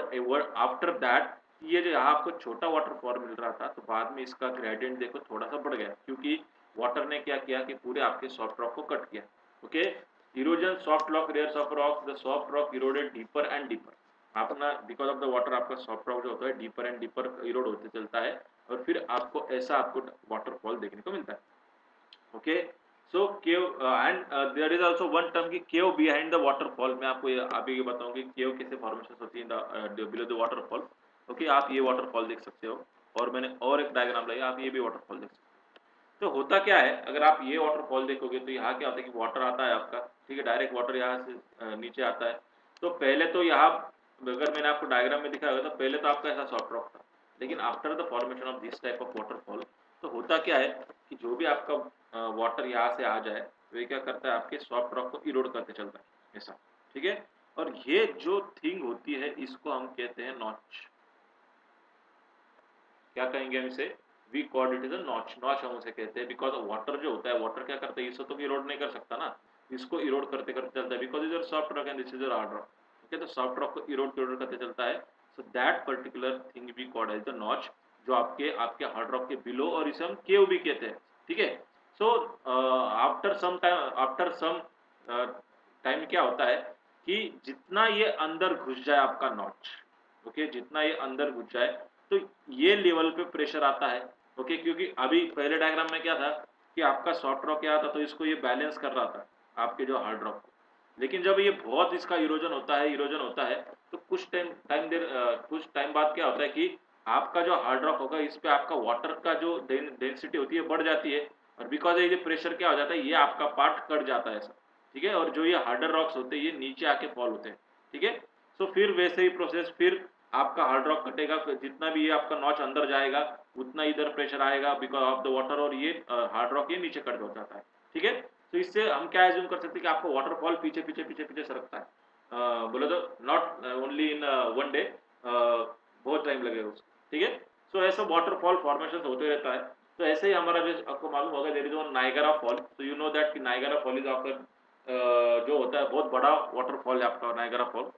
और आफ्टर दैट ये जो यहाँ आपको छोटा वाटरफॉल मिल रहा था, तो बाद में इसका ग्रेडियंट देखो थोड़ा सा बढ़ गया, क्योंकि वाटर ने क्या किया कि पूरे आपके सॉफ्ट रॉक को कट किया, okay. Erosion soft rock rears of rock, the soft rock eroded deeper and deeper. अपना बिकॉज ऑफ द वाटर आपका सॉफ्ट रॉक जो होता है डीपर एंड डीपर इरोड होते चलता है, और फिर आपको ऐसा आपको वाटरफॉल देखने को मिलता है, okay. So cave and there is also one term की केव बिहाइंड द वाटरफॉल। मैं आपको अभी ये बताऊंगी केव कैसे फॉर्मेशन होती है in below the waterfall, okay. आप ये वाटरफॉल देख सकते हो, और मैंने और एक डायग्राम लगाया, आप ये भी वाटरफॉल देख सकते हो। तो होता क्या है, अगर आप ये वाटरफॉल देखोगे तो यहाँ क्या होता है कि वाटर आता है आपका, ठीक है, डायरेक्ट वाटर यहाँ से नीचे आता है। तो पहले तो यहाँ, अगर मैंने आपको डायग्राम में दिखाया होगा, तो पहले तो आपका ऐसा सॉफ्ट रॉक था, लेकिन after the formation of this type of waterfall तो होता क्या है कि जो भी आपका वाटर यहाँ से आ जाए वे क्या करता है आपके सॉफ्ट रॉक को इरोड करते चलता है ऐसा, ठीक है। और ये जो थिंग होती है इसको हम कहते हैं नॉच। क्या कहेंगे हम इसे? We called it is a notch. Notch हम उसे कहते हैं बिकॉज वाटर जो होता है, वाटर क्या करता है, इसको तो इरोड नहीं कर सकता ना, इसको इरोड करते करते चलता है because is soft rock and this is hard rock. Okay, तो सॉफ्ट रॉक को इरोड इरोड करते चलता है। So that particular thing we called as the notch, जो आपके आपके हार्ड रॉक के बिलो, और इसे हम केव भी कहते हैं, ठीक है। So after some time after some time क्या होता है कि जितना ये अंदर घुस जाए आपका नॉच, ओके, जितना ये अंदर घुस जाए तो ये लेवल पे प्रेशर आता है, ओके। क्योंकि अभी पहले डायग्राम में क्या था कि आपका सॉफ्ट रॉक क्या था, तो इसको ये बैलेंस कर रहा था आपके जो हार्ड रॉक को। लेकिन जब ये बहुत इसका इरोजन होता है इरोजन होता है तो कुछ टाइम टाइम देर कुछ टाइम बाद क्या होता है कि आपका जो हार्ड रॉक होगा इस पे आपका वाटर का जो डेंसिटी होती है बढ़ जाती है, और बिकॉज ये प्रेशर क्या हो जाता है, ये आपका पार्ट कट जाता है ऐसा, ठीक है। और जो ये हार्डर रॉक्स होते हैं ये नीचे आके फॉल होते हैं, ठीक है। सो फिर वैसे ही प्रोसेस, फिर आपका हार्ड रॉक कटेगा, जितना भी ये आपका नॉच अंदर जाएगा उतना इधर प्रेशर आएगा बिकॉज ऑफ द वाटर, और ये हार्ड रॉक ये नीचे कट हो जाता है, ठीक है। तो इससे हम क्या एज्यूम कर सकते हैं कि आपका वाटरफॉल पीछे पीछे पीछे पीछे सरकता है, uh, बोले तो not only in one day, बहुत टाइम लगेगा उसको, ठीक है। सो ऐसा वाटरफॉल फॉर्मेशन होते रहता है। तो ऐसे ही हमारा जो आपको मालूम होगा there is one Niagara fall, so you know that कि नायगरा फॉल इज आफ्टर जो होता है बहुत बड़ा वाटरफॉल है आपका नायगरा फॉल।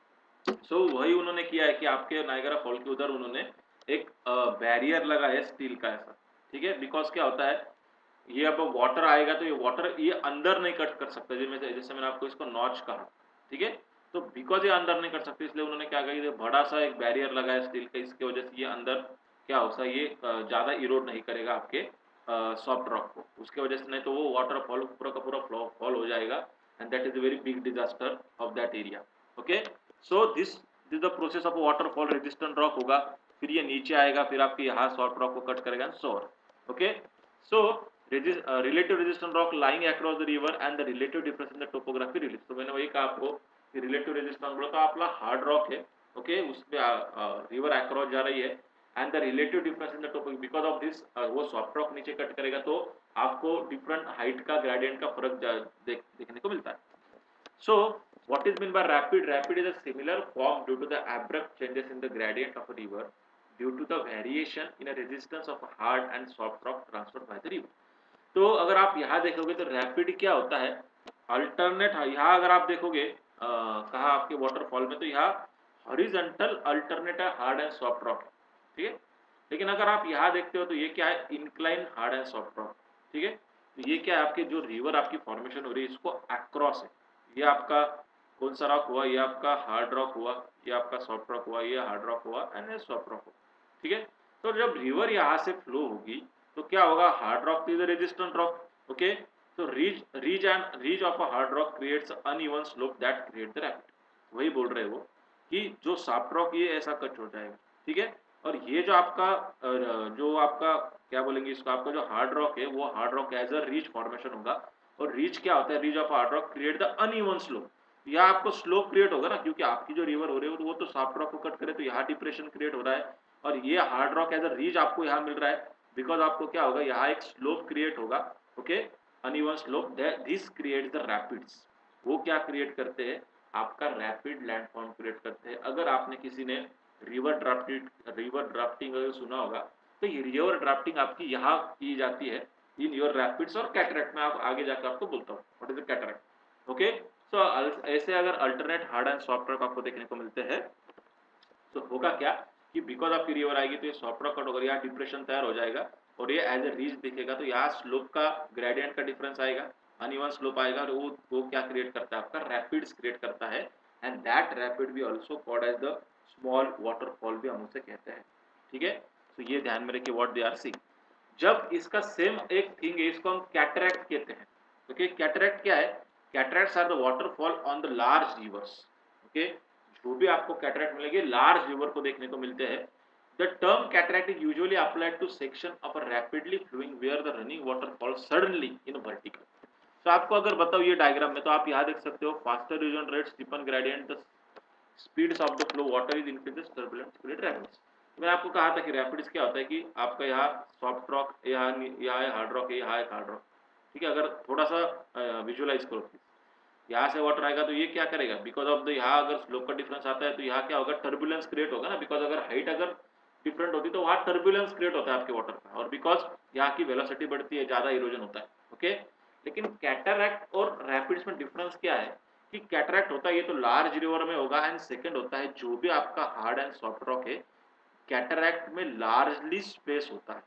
सो so, वही उन्होंने किया है कि आपके नायगरा फॉल के उधर उन्होंने एक बैरियर लगा है स्टील का ऐसा, ठीक है। बिकॉज क्या होता है, ये अब वाटर आएगा तो ये वाटर ये अंदर नहीं कट कर सकता, जैसे जैसे मैंने आपको इसको नॉच कहा, ठीक है। तो बिकॉज ये अंदर नहीं कर सकते इसलिए उन्होंने क्या कहा, बड़ा सा एक बैरियर लगा है स्टील का, इसकी वजह से ये अंदर क्या होगा, ये ज़्यादा इरोड नहीं करेगा आपके सॉफ्ट रॉक को, उसके वजह से नहीं तो वो वाटर फॉल पूरा का पूरा फॉल हो जाएगा, and that is a very big disaster of that area, okay. So this this the process of waterfall. Resistant rock होगा, फिर ये नीचे आएगा, फिर आपके यहाँ सॉफ्ट रॉक को कट करेगा, सोर, okay. So relative resistant rock lying across the river and the relative difference in the topography release. तो मैंने वही कहा आपको कि रिलेटिव रेजिस्टेंस बोला तो आपका हार्ड रॉक है, ओके, उसमें रिवर अक्रॉस जा रही है, and the relative difference in the topography because of this वो सॉफ्ट रॉक नीचे कट करेगा तो आपको डिफरेंट हाइट का ग्रेडियंट का फर्क देख, देखने को मिलता है। So, what is meant by rapid? Rapid is a similar form due to the abrupt changes in the gradient of a river due to the variation in a resistance of a hard and soft rock transferred by the river. तो अगर आप यहाँ देखोगे तो रैपिड क्या होता है, अल्टरनेट, यहाँ अगर आप देखोगे कहा आपके वाटरफॉल में तो यहाँ हॉरिजॉन्टल अल्टरनेट है हार्ड एंड सॉफ्ट रॉक, ठीक है। लेकिन अगर आप यहाँ देखते हो तो ये क्या है, incline hard and soft rock, ठीक है। तो ये क्या है, आपके जो रिवर आपकी फॉर्मेशन हो रही है इसको अक्रॉस है, ये आपका कौन सा रॉक हुआ, ये आपका हार्ड रॉक हुआ, ये आपका सॉफ्ट रॉक हुआ, ये हार्ड रॉक हुआ एंड ये सॉफ्ट रॉक हुआ, ठीक है। तो जब रिवर यहाँ से फ्लो होगी तो क्या होगा, hard rock is a resistant rock, okay. तो ridge ridge and ridge of a hard rock creates uneven slope that create the rapid. वही बोल रहे हो कि जो सॉफ्ट रॉक ये ऐसा कट हो जाएगा, ठीक है। और ये जो आपका जो आपका क्या बोलेंगे इसको, आपका जो हार्ड रॉक है वो hard rock as a reach formation होगा, और रीच क्या होता है, reach of hard rock create the uneven slope. यहाँ आपको स्लोप क्रिएट होगा ना, क्योंकि आपकी जो रिवर हो रही है वो तो सॉफ्ट रॉक को कट करे तो यहाँ डिप्रेशन क्रिएट हो रहा है, और ये hard rock as a reach आपको यहाँ मिल रहा है, बिकॉज आपको क्या होगा, यहाँ एक स्लोप क्रिएट होगा, okay, uneven slope, this create the rapids. वो क्या क्रिएट करते हैं, आपका रैपिड लैंडफॉर्म क्रिएट करते हैं। अगर आपने किसी ने रिवर ड्राफ्टिंग रिवर ड्राफ्टिंग अगर सुना होगा तो ये रिवर ड्राफ्टिंग आपकी यहाँ की जाती है इन योर रैपिड्स और कैटरेक्ट में, आप आगे जाकर आपको बोलता हूँ what is the cataract, okay. So ऐसे अगर alternate hard and soft rock आपको देखने को मिलते हैं तो होगा क्या कि बिकॉज आपकी रिवर आएगी तो ये सॉफ्ट रॉक कट होकर यहाँ डिप्रेशन तैयार हो जाएगा, और ये एज ए रीच दिखेगा, तो यहाँ स्लोप का ग्रेडियंट का डिफरेंस आएगा, अनइवन स्लोप आएगा, और वो वो क्या क्रिएट करता है, आपका रैपिड्स क्रिएट करता है, एंड दैट रैपिड भी also called as the small waterfall भी हम उसे कहते हैं, ठीक है। तो ये ध्यान में रखिए व्हाट दे आर सीइंग। जब इसका सेम एक थिंग है, इसको हम कैटरैक्ट कहते हैं, ओके। कैटरैक्ट क्या है, cataracts are the waterfall on the large rivers, okay. जो भी आपको कैटरैक्ट मिलेंगे लार्ज रिवर को देखने को मिलते हैं। The term cataract is usually applied to section of a rapidly flowing where the running water falls suddenly in vertical. तो आपको अगर बताओ ये डायग्राम में तो आप यहाँ देख सकते हो, faster reason rate steepen gradient the speeds of the flow water is increases turbulent spirit rapids. मैं आपको कहा था कि रैपिड्स क्या होता है कि आपका यहाँ सॉफ्ट रॉक, यहाँ यहाँ है हार्ड रॉक है, यहाँ एक हार्ड रॉक, ठीक है। अगर थोड़ा सा विजुअलाइज करो, यहाँ से वाटर आएगा तो ये क्या करेगा, बिकॉज ऑफ द यहाँ अगर स्लोप का डिफरेंस आता है तो यहाँ क्या होगा, टर्बुलेंस क्रिएट होगा ना, बिकॉज अगर हाइट अगर डिफरेंट होती तो वहाँ टर्बुलेंस क्रिएट होता है आपके वाटर का, और बिकॉज यहाँ की वेलोसिटी बढ़ती है, ज़्यादा इरोजन होता है, ओके। लेकिन कैटरैक्ट और रैपिड्स में डिफरेंस क्या है कि कैटरैक्ट होता है ये तो लार्ज रिवर में होगा, एंड सेकेंड होता है जो भी आपका हार्ड एंड सॉफ्ट रॉक है, कैटरैक्ट में लार्जली स्पेस होता है,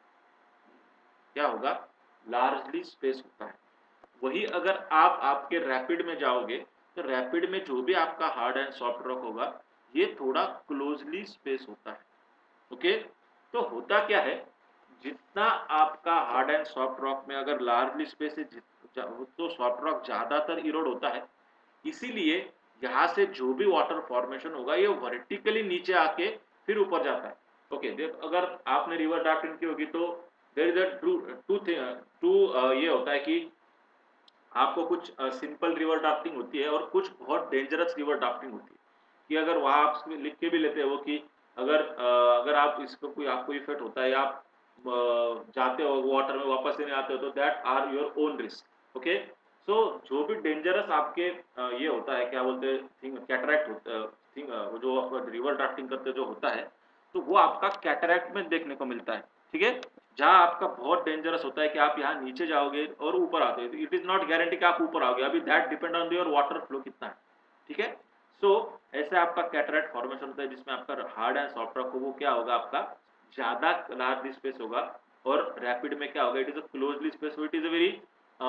क्या होगा, लार्जली स्पेस होता है। वही अगर आप आपके रैपिड में जाओगे तो रैपिड में जो भी आपका हार्ड एंड सॉफ्ट रॉक होगा ये थोड़ा क्लोजली स्पेस होता है, ओके। तो होता क्या है, जितना आपका हार्ड एंड सॉफ्ट रॉक में अगर लार्जली स्पेस है तो सॉफ्ट रॉक ज्यादातर इरोड होता है, इसीलिए यहाँ से जो भी वाटर फॉर्मेशन होगा ये वर्टिकली नीचे आके फिर ऊपर जाता है, ओके। देख अगर आपने रिवर ड्राफ्टिंग की होगी तो there is a two two two ये होता है कि आपको कुछ सिंपल रिवर ड्राफ्टिंग होती है और कुछ बहुत डेंजरस रिवर ड्राफ्टिंग होती है, कि अगर वहाँ आप लिख के भी लेते हो कि अगर अ, अगर आप इसको कोई आपको इफेक्ट होता है या आप अ, जाते हो वाटर में वापस से नहीं आते हो तो that are your own risk, okay. So जो भी डेंजरस आपके अ, ये होता है क्या बोलते हैं थिंग कैटरैक्ट होता थिंग जो आप रिवर ड्राफ्टिंग करते जो होता है तो वो आपका कैटरैक्ट में देखने को मिलता है, ठीक है। जहाँ आपका बहुत डेंजरस होता है कि आप यहाँ नीचे जाओगे और ऊपर आते हो, इट इज नॉट गारंटी कि आप ऊपर आओगे, अभी that depend on your water flow कितना है, ठीक है। सो so, ऐसे आपका कैटरैक्ट फॉर्मेशन होता है जिसमें आपका हार्ड एंड सॉफ्ट रॉक वो क्या होगा, आपका ज्यादा लार्ज स्पेस होगा, और रैपिड में क्या होगा, it is a closely space, it is a very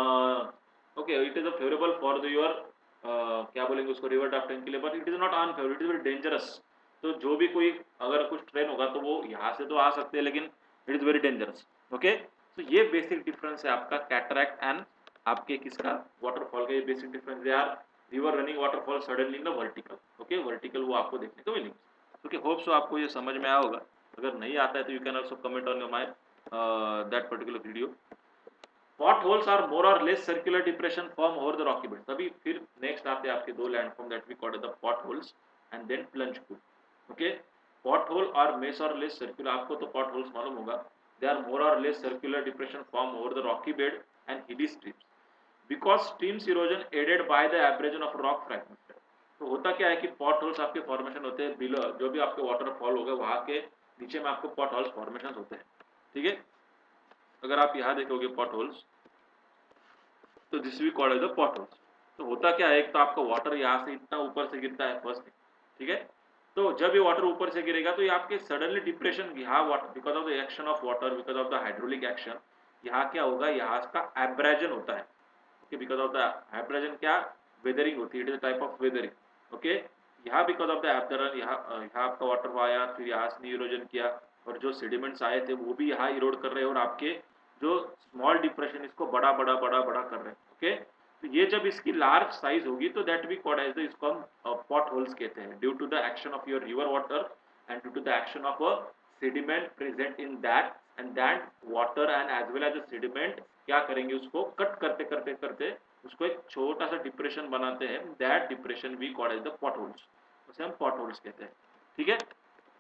okay, it is a favourable for the your क्या बोलेंगे उसको रिवर ड्राफ्टिंग के लिए, but it is not unfavourable, it is very dangerous. तो जो भी कोई अगर कुछ ट्रेन होगा तो वो यहाँ से तो आ सकते हैं लेकिन it is very dangerous, okay. तो ये बेसिक डिफरेंस है आपका कैटरैक्ट एंड आपके किसका वाटरफॉल का, ये बेसिक डिफरेंस है यार, river running waterfall suddenly in vertical, okay, vertical वो आपको देखने को मिलेंगे, ओके। होप सो आपको ये समझ में आया होगा, अगर नहीं आता है तो you can also comment on my that particular video. Pot holes are more और less circular depression form over the rocky bed, तभी फिर नेक्स्ट आते हैं आपके दो landform that we called the pot holes and then plunge pool, okay. Pot hole और मेस और लेस सर्कुलर, आपको तो पॉट होल्स मालूम होगा, दे आर मोर और less circular depression form over the rocky bed and hilly streams because streams erosion aided by the abrasion of rock fragment. तो होता क्या है कि पॉट होल्स आपके फॉर्मेशन होते हैं बिलो, जो भी आपके वाटरफॉल होगा वहां के नीचे में आपको पॉट होल्स फॉर्मेशन होते हैं, ठीक है। अगर आप यहाँ देखोगे पॉट होल्स तो this we called as the pot holes. तो होता क्या है, एक तो आपका वाटर यहाँ से इतना ऊपर से गिरता है फर्स्ट, ठीक है। तो जब ये वाटर ऊपर से गिरेगा तो ये आपके सडनली डिप्रेशन, यहाँ water because of the action of water, because of the hydraulic action, यहाँ क्या होगा, यहाँ का एब्रेजन होता है, okay. Because of the abrasion क्या, वेदरिंग होती है, it is type of weathering, okay. यहाँ बिकॉज ऑफ द एब्रेजन यहाँ यहाँ आपका वाटर आया, फिर यहाँ से इरोजन किया, और जो सेडिमेंट्स आए थे वो भी यहाँ इरोड कर रहे हैं, और आपके जो स्मॉल डिप्रेशन इसको बड़ा बड़ा बड़ा बड़ा कर रहे हैं, ओके। तो ये जब इसकी लार्ज साइज होगी तो that we called as the, इसको हम पॉट होल्स कहते हैं, due to the action of your river water and due to the action of a sediment present in that, and that water and as well as the sediment क्या करेंगे, उसको कट करते करते करते उसको एक छोटा सा डिप्रेशन बनाते हैं, that depression we called as the pot holes, उसे हम पॉट होल्स कहते हैं, ठीक है।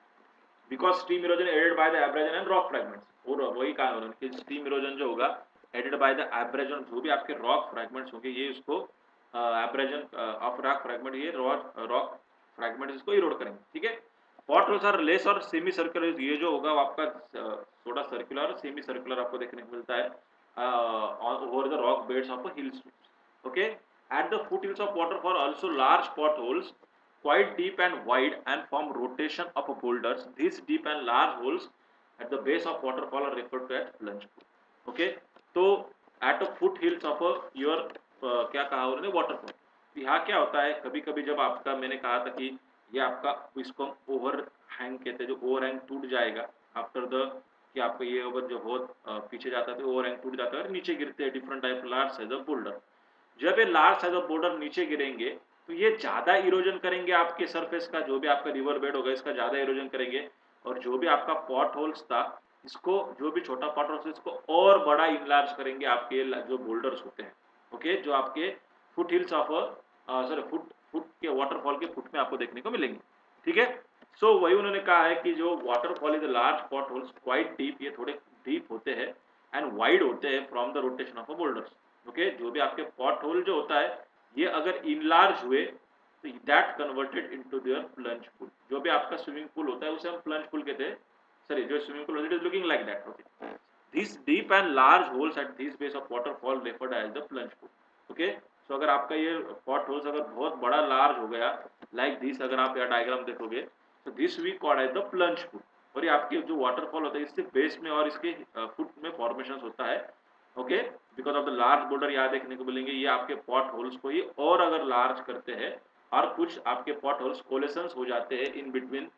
Because stream erosion aided by the abrasion and rock fragments, और वही कहा उन्होंने कि स्ट्रीम इरोजन जो होगा एडेड बाय द एब्रेजन, जो भी आपके रॉक फ्रैगमेंट्स होंगे ये उसको एब्रेजन ऑफ रॉक फ्रैगमेंट, ये रॉक फ्रैगमेंट्स इसको इरोड करेंगे, ठीक है। पॉट होल्स आर लेस और सेमी सर्कुलर, ये जो होगा आपका थोड़ा सर्कुलर और सेमी सर्कुलर आपको देखने को मिलता है over the rock beds of hill streams, okay. At the foothills of waterfall also large potholes quite deep and wide and form rotation of boulders. These deep and large holes at the base of waterfall are referred to as plunge pool, okay. तो at the foothills of a, your uh, क्या कहा उन्होंने waterfall, यहाँ क्या होता है, कभी कभी जब आपका मैंने कहा था कि ये आपका इसको ओवर हैंग कहते हैं, जो ओवर हैंग टूट जाएगा आफ्टर द, कि आपका ये ओवर जो बहुत पीछे जाता है तो ओवर हैंग टूट जाता है और नीचे गिरते हैं different type large size of boulder. जब ये लार्ज साइज ऑफ बोल्डर नीचे गिरेंगे तो ये ज्यादा इरोजन करेंगे आपके सरफेस का, जो भी आपका रिवर बेड होगा इसका ज्यादा इरोजन करेंगे, और जो भी आपका पॉट होल्स था इसको, जो भी छोटा पॉट होल्स इसको और बड़ा इनलार्ज करेंगे आपके जो बोल्डर्स होते हैं, ओके, जो आपके foot hills of sorry foot foot के वाटरफॉल के फुट में आपको देखने को मिलेंगे, ठीक है। सो so, वही उन्होंने कहा है कि जो waterfall is large pot holes quite deep, ये थोड़े डीप होते हैं एंड वाइड होते हैं from the rotation of a boulders. Okay, जो भी आपके पॉट होल जो होता है ये अगर इनलार्ज हुए तो that converted into their plunge pool. जो भी आपका स्विमिंग पूल होता है उसे हम प्लंज पूल कहते हैं। सॉरी, जो swimming pool it is looking like that. Okay, this deep and large holes at this base of waterfall referred as the plunge pool. Okay, so अगर आपका ये पॉट होल्स अगर बहुत बड़ा लार्ज हो गया लाइक दिस, अगर आप यहाँ डायग्राम देखोगे तो this we called as the plunge pool. और ये आपके जो वाटरफॉल होता है इसके बेस में और इसके फुट में फॉर्मेशन होता है। Okay, because of the large boulder यहाँ देखने को मिलेंगे, ये आपके पॉट होल्स को ही और अगर लार्ज करते हैं और कुछ आपके पॉट होल्स कोलेशंस हो जाते हैं इन बिटवीन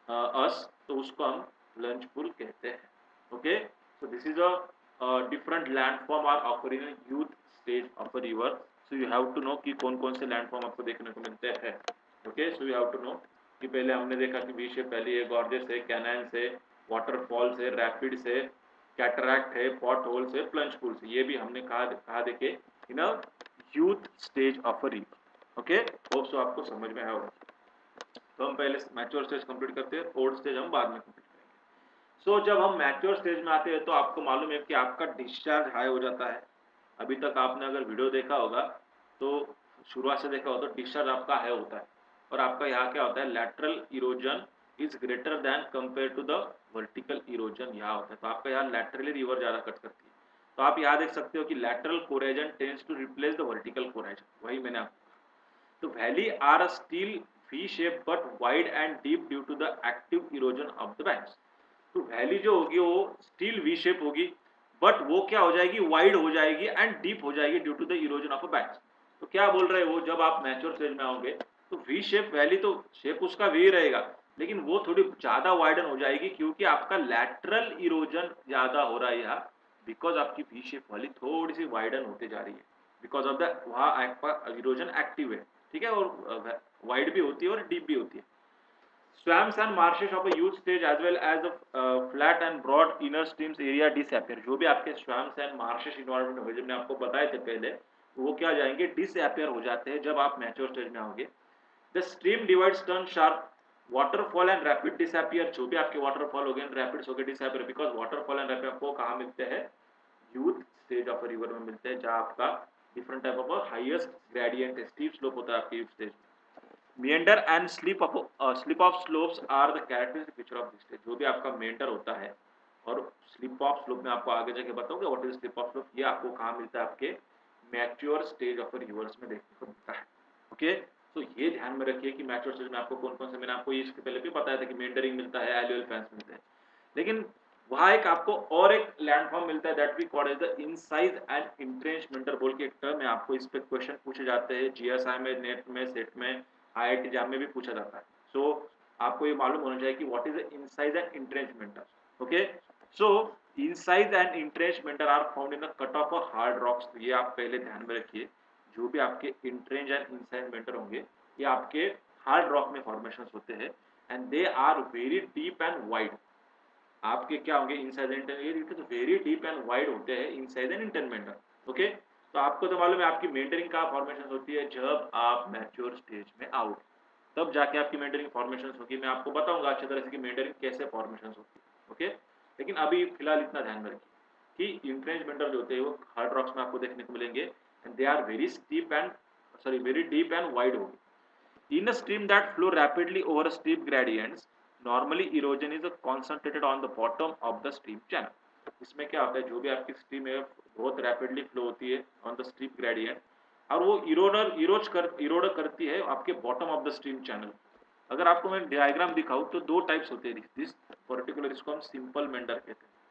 अस, तो उसको हम प्लंज पूल कहते हैं। Okay, so this is a uh, different landform are occurring in youth stage of a river, so you have to know कि कौन कौन से लैंडफॉर्म आपको देखने को मिलते हैं। Okay, so you have to know कि पहले हमने देखा कि वी शेप पहले है, गॉर्जेस है, कैनाइन्स है, वाटरफॉल्स है, रैपिड्स है, कैटरैक्ट है, पॉट होल्स है, प्लंज पूल्स, ये भी हमने कहा कहा देखे in a youth stage of a river. Okay, hope so आपको समझ में आया होगा। तो हम पहले मैच्योर स्टेज कंप्लीट करते हैं, ओल्ड स्टेज हम बाद में कंप्लीट करेंगे। सो so, जब हम मैच्योर स्टेज में आते हैं तो आपको मालूम है कि आपका डिस्चार्ज हाई हो जाता है। अभी तक आपने अगर वीडियो देखा होगा तो शुरुआत से देखा हो तो डिस्चार्ज आपका हाई होता है और आपका यहाँ क्या होता है, lateral erosion is greater than compare to the vertical erosion यहाँ होता है। तो आपका यहाँ लैटरली रिवर ज़्यादा कट करती है। तो आप यहाँ देख सकते हो कि lateral corrasion tends to replace the vertical corrasion, वही मैंने आपको। तो valley are still V shape but wide and deep due to the active erosion of the banks. तो वैली जो होगी वो स्टील वी शेप होगी बट वो क्या हो जाएगी, वाइड हो जाएगी एंड डीप हो जाएगी due to the erosion of a banks. तो क्या बोल रहे हो, जब आप मैच्योर स्टेज में आओगे तो वी शेप वैली तो शेप उसका वी रहेगा लेकिन वो थोड़ी ज्यादा वाइडन हो जाएगी क्योंकि आपका लैटरल इरोजन ज्यादा हो रहा है यहाँ, बिकॉज आपकी वी शेप वाली थोड़ी सी वाइडन होते जा रही है बिकॉज ऑफ द वहाँ इरोजन एक्टिव है। ठीक है, और वाइड भी होती है और डीप भी होती है। Swamps and marshes of a youth stage as well as the uh, flat and broad inner streams area disappear। जो भी आपके swamps and marshes environment होंगे, जो मैंने आपको बताए थे पहले, वो क्या हो जाएंगे, disappear हो जाते हैं जब आप mature stage में आओगे। The stream divides turn sharp, waterfall and rapid disappear। जो भी आपके waterfall हो गए, rapids हो गए, disappear because waterfall and rapid आपको कहाँ मिलते हैं, youth stage of a river में मिलते हैं, जहाँ आपका different type of a highest gradient steep slope होता है आपके youth stage में। meander and slip of uh, slip of slopes are the characteristic feature of this stage। जो भी आपका meander होता है और slip of slope में आपको आगे जाके बताऊंगा what is slip of slope, ये आपको कहाँ मिलता है, आपके मैच्योर स्टेज ऑफ रिवर्स में देखने को मिलता है। ओके, तो ये ध्यान में रखिए कि मैच्योर स्टेज में आपको कौन कौन से, मैंने आपको इसके पहले भी बताया था कि मेंडरिंग मिलता है, एलुअल फैंस मिलते हैं, लेकिन वहाँ एक आपको और एक लैंडफॉर्म मिलता है that we called as the incise and entrench meander बोल के एक टर्म है। आपको इस पे क्वेश्चन पूछे जाते हैं जीएसआई में, नेट में, सेट में, आईआईटी एग्जाम में भी पूछा जाता है। सो so, आपको ये मालूम होना चाहिए कि what is the incise and entrench meander. Okay, so incise and entrench meander are found in the cut of a hard rocks. तो ये आप पहले ध्यान में रखिए, जो भी आपके इंट्रेंच एंड इनसाइज मेंटर होंगे ये आपके हार्ड रॉक में फॉर्मेशन होते हैं and they are very deep and wide. आपके क्या होंगे, इनसाइड एंड इंटर, तो वेरी डीप एंड वाइड होते हैं inside and inter meander. Okay, तो आपको तो मालूम है आपकी मेंटरिंग का फॉर्मेशन होती है जब आप मैच्योर स्टेज में आओगे, तब जाके आपकी मेंटरिंग फॉर्मेशन होगी। मैं आपको बताऊंगा अच्छी तरह से कि मेंटरिंग कैसे फॉर्मेशन होती है। ओके, लेकिन अभी फिलहाल इतना ध्यान में रखिए कि इंट्रेंच मेंटर जो होते हैं वो हार्ड रॉक्स में आपको देखने को मिलेंगे and they are very steep and sorry very deep and wide होगी। In a stream that flow rapidly over steep gradients, normally erosion is concentrated on the bottom of the stream channel। इसमें क्या होता है, जो भी आपकी स्ट्रीम है बहुत रैपिडली फ्लो होती है ऑन द स्ट्रीम ग्रेडियंट और वो इरोडर इरोज कर इरोड करती है आपके bottom of the stream channel. अगर आपको मैं डायग्राम दिखाऊं तो दो टाइप्स होते हैं, दिस पर्टिकुलर इसको हम सिंपल मेंडर कहते हैं।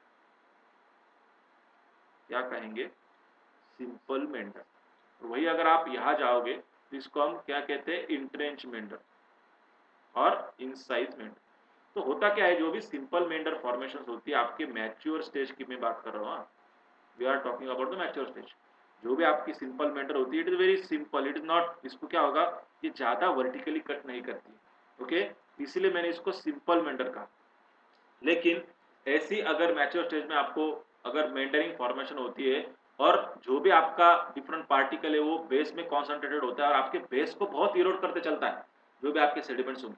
क्या कहेंगे, सिंपल मेंडर। वही अगर आप यहाँ जाओगे तो इसको हम क्या कहते हैं, इंट्रेंच मेंडर और इनसाइज मेंडर। तो होता क्या है, जो भी सिंपल मेंडर फॉर्मेशन होती है आपके मैच्योर स्टेज की मैं बात कर रहा हूँ, we are talking about the mature stage. जो भी आपकी सिंपल मेंडर होती है it is very simple, it is not, इसको क्या होगा, ये ज्यादा वर्टिकली कट नहीं करती। ओके, इसलिए मैंने इसको सिंपल मेंडर कहा। लेकिन ऐसी अगर मैच्योर स्टेज में आपको अगर मेंडरिंग फॉर्मेशन होती है और जो भी आपका डिफरेंट पार्टिकल है वो बेस में कॉन्सेंट्रेटेड होता है और आपके बेस को बहुत इरोड करते चलता है, जो भी आपके सेडिमेंट्स होंगे,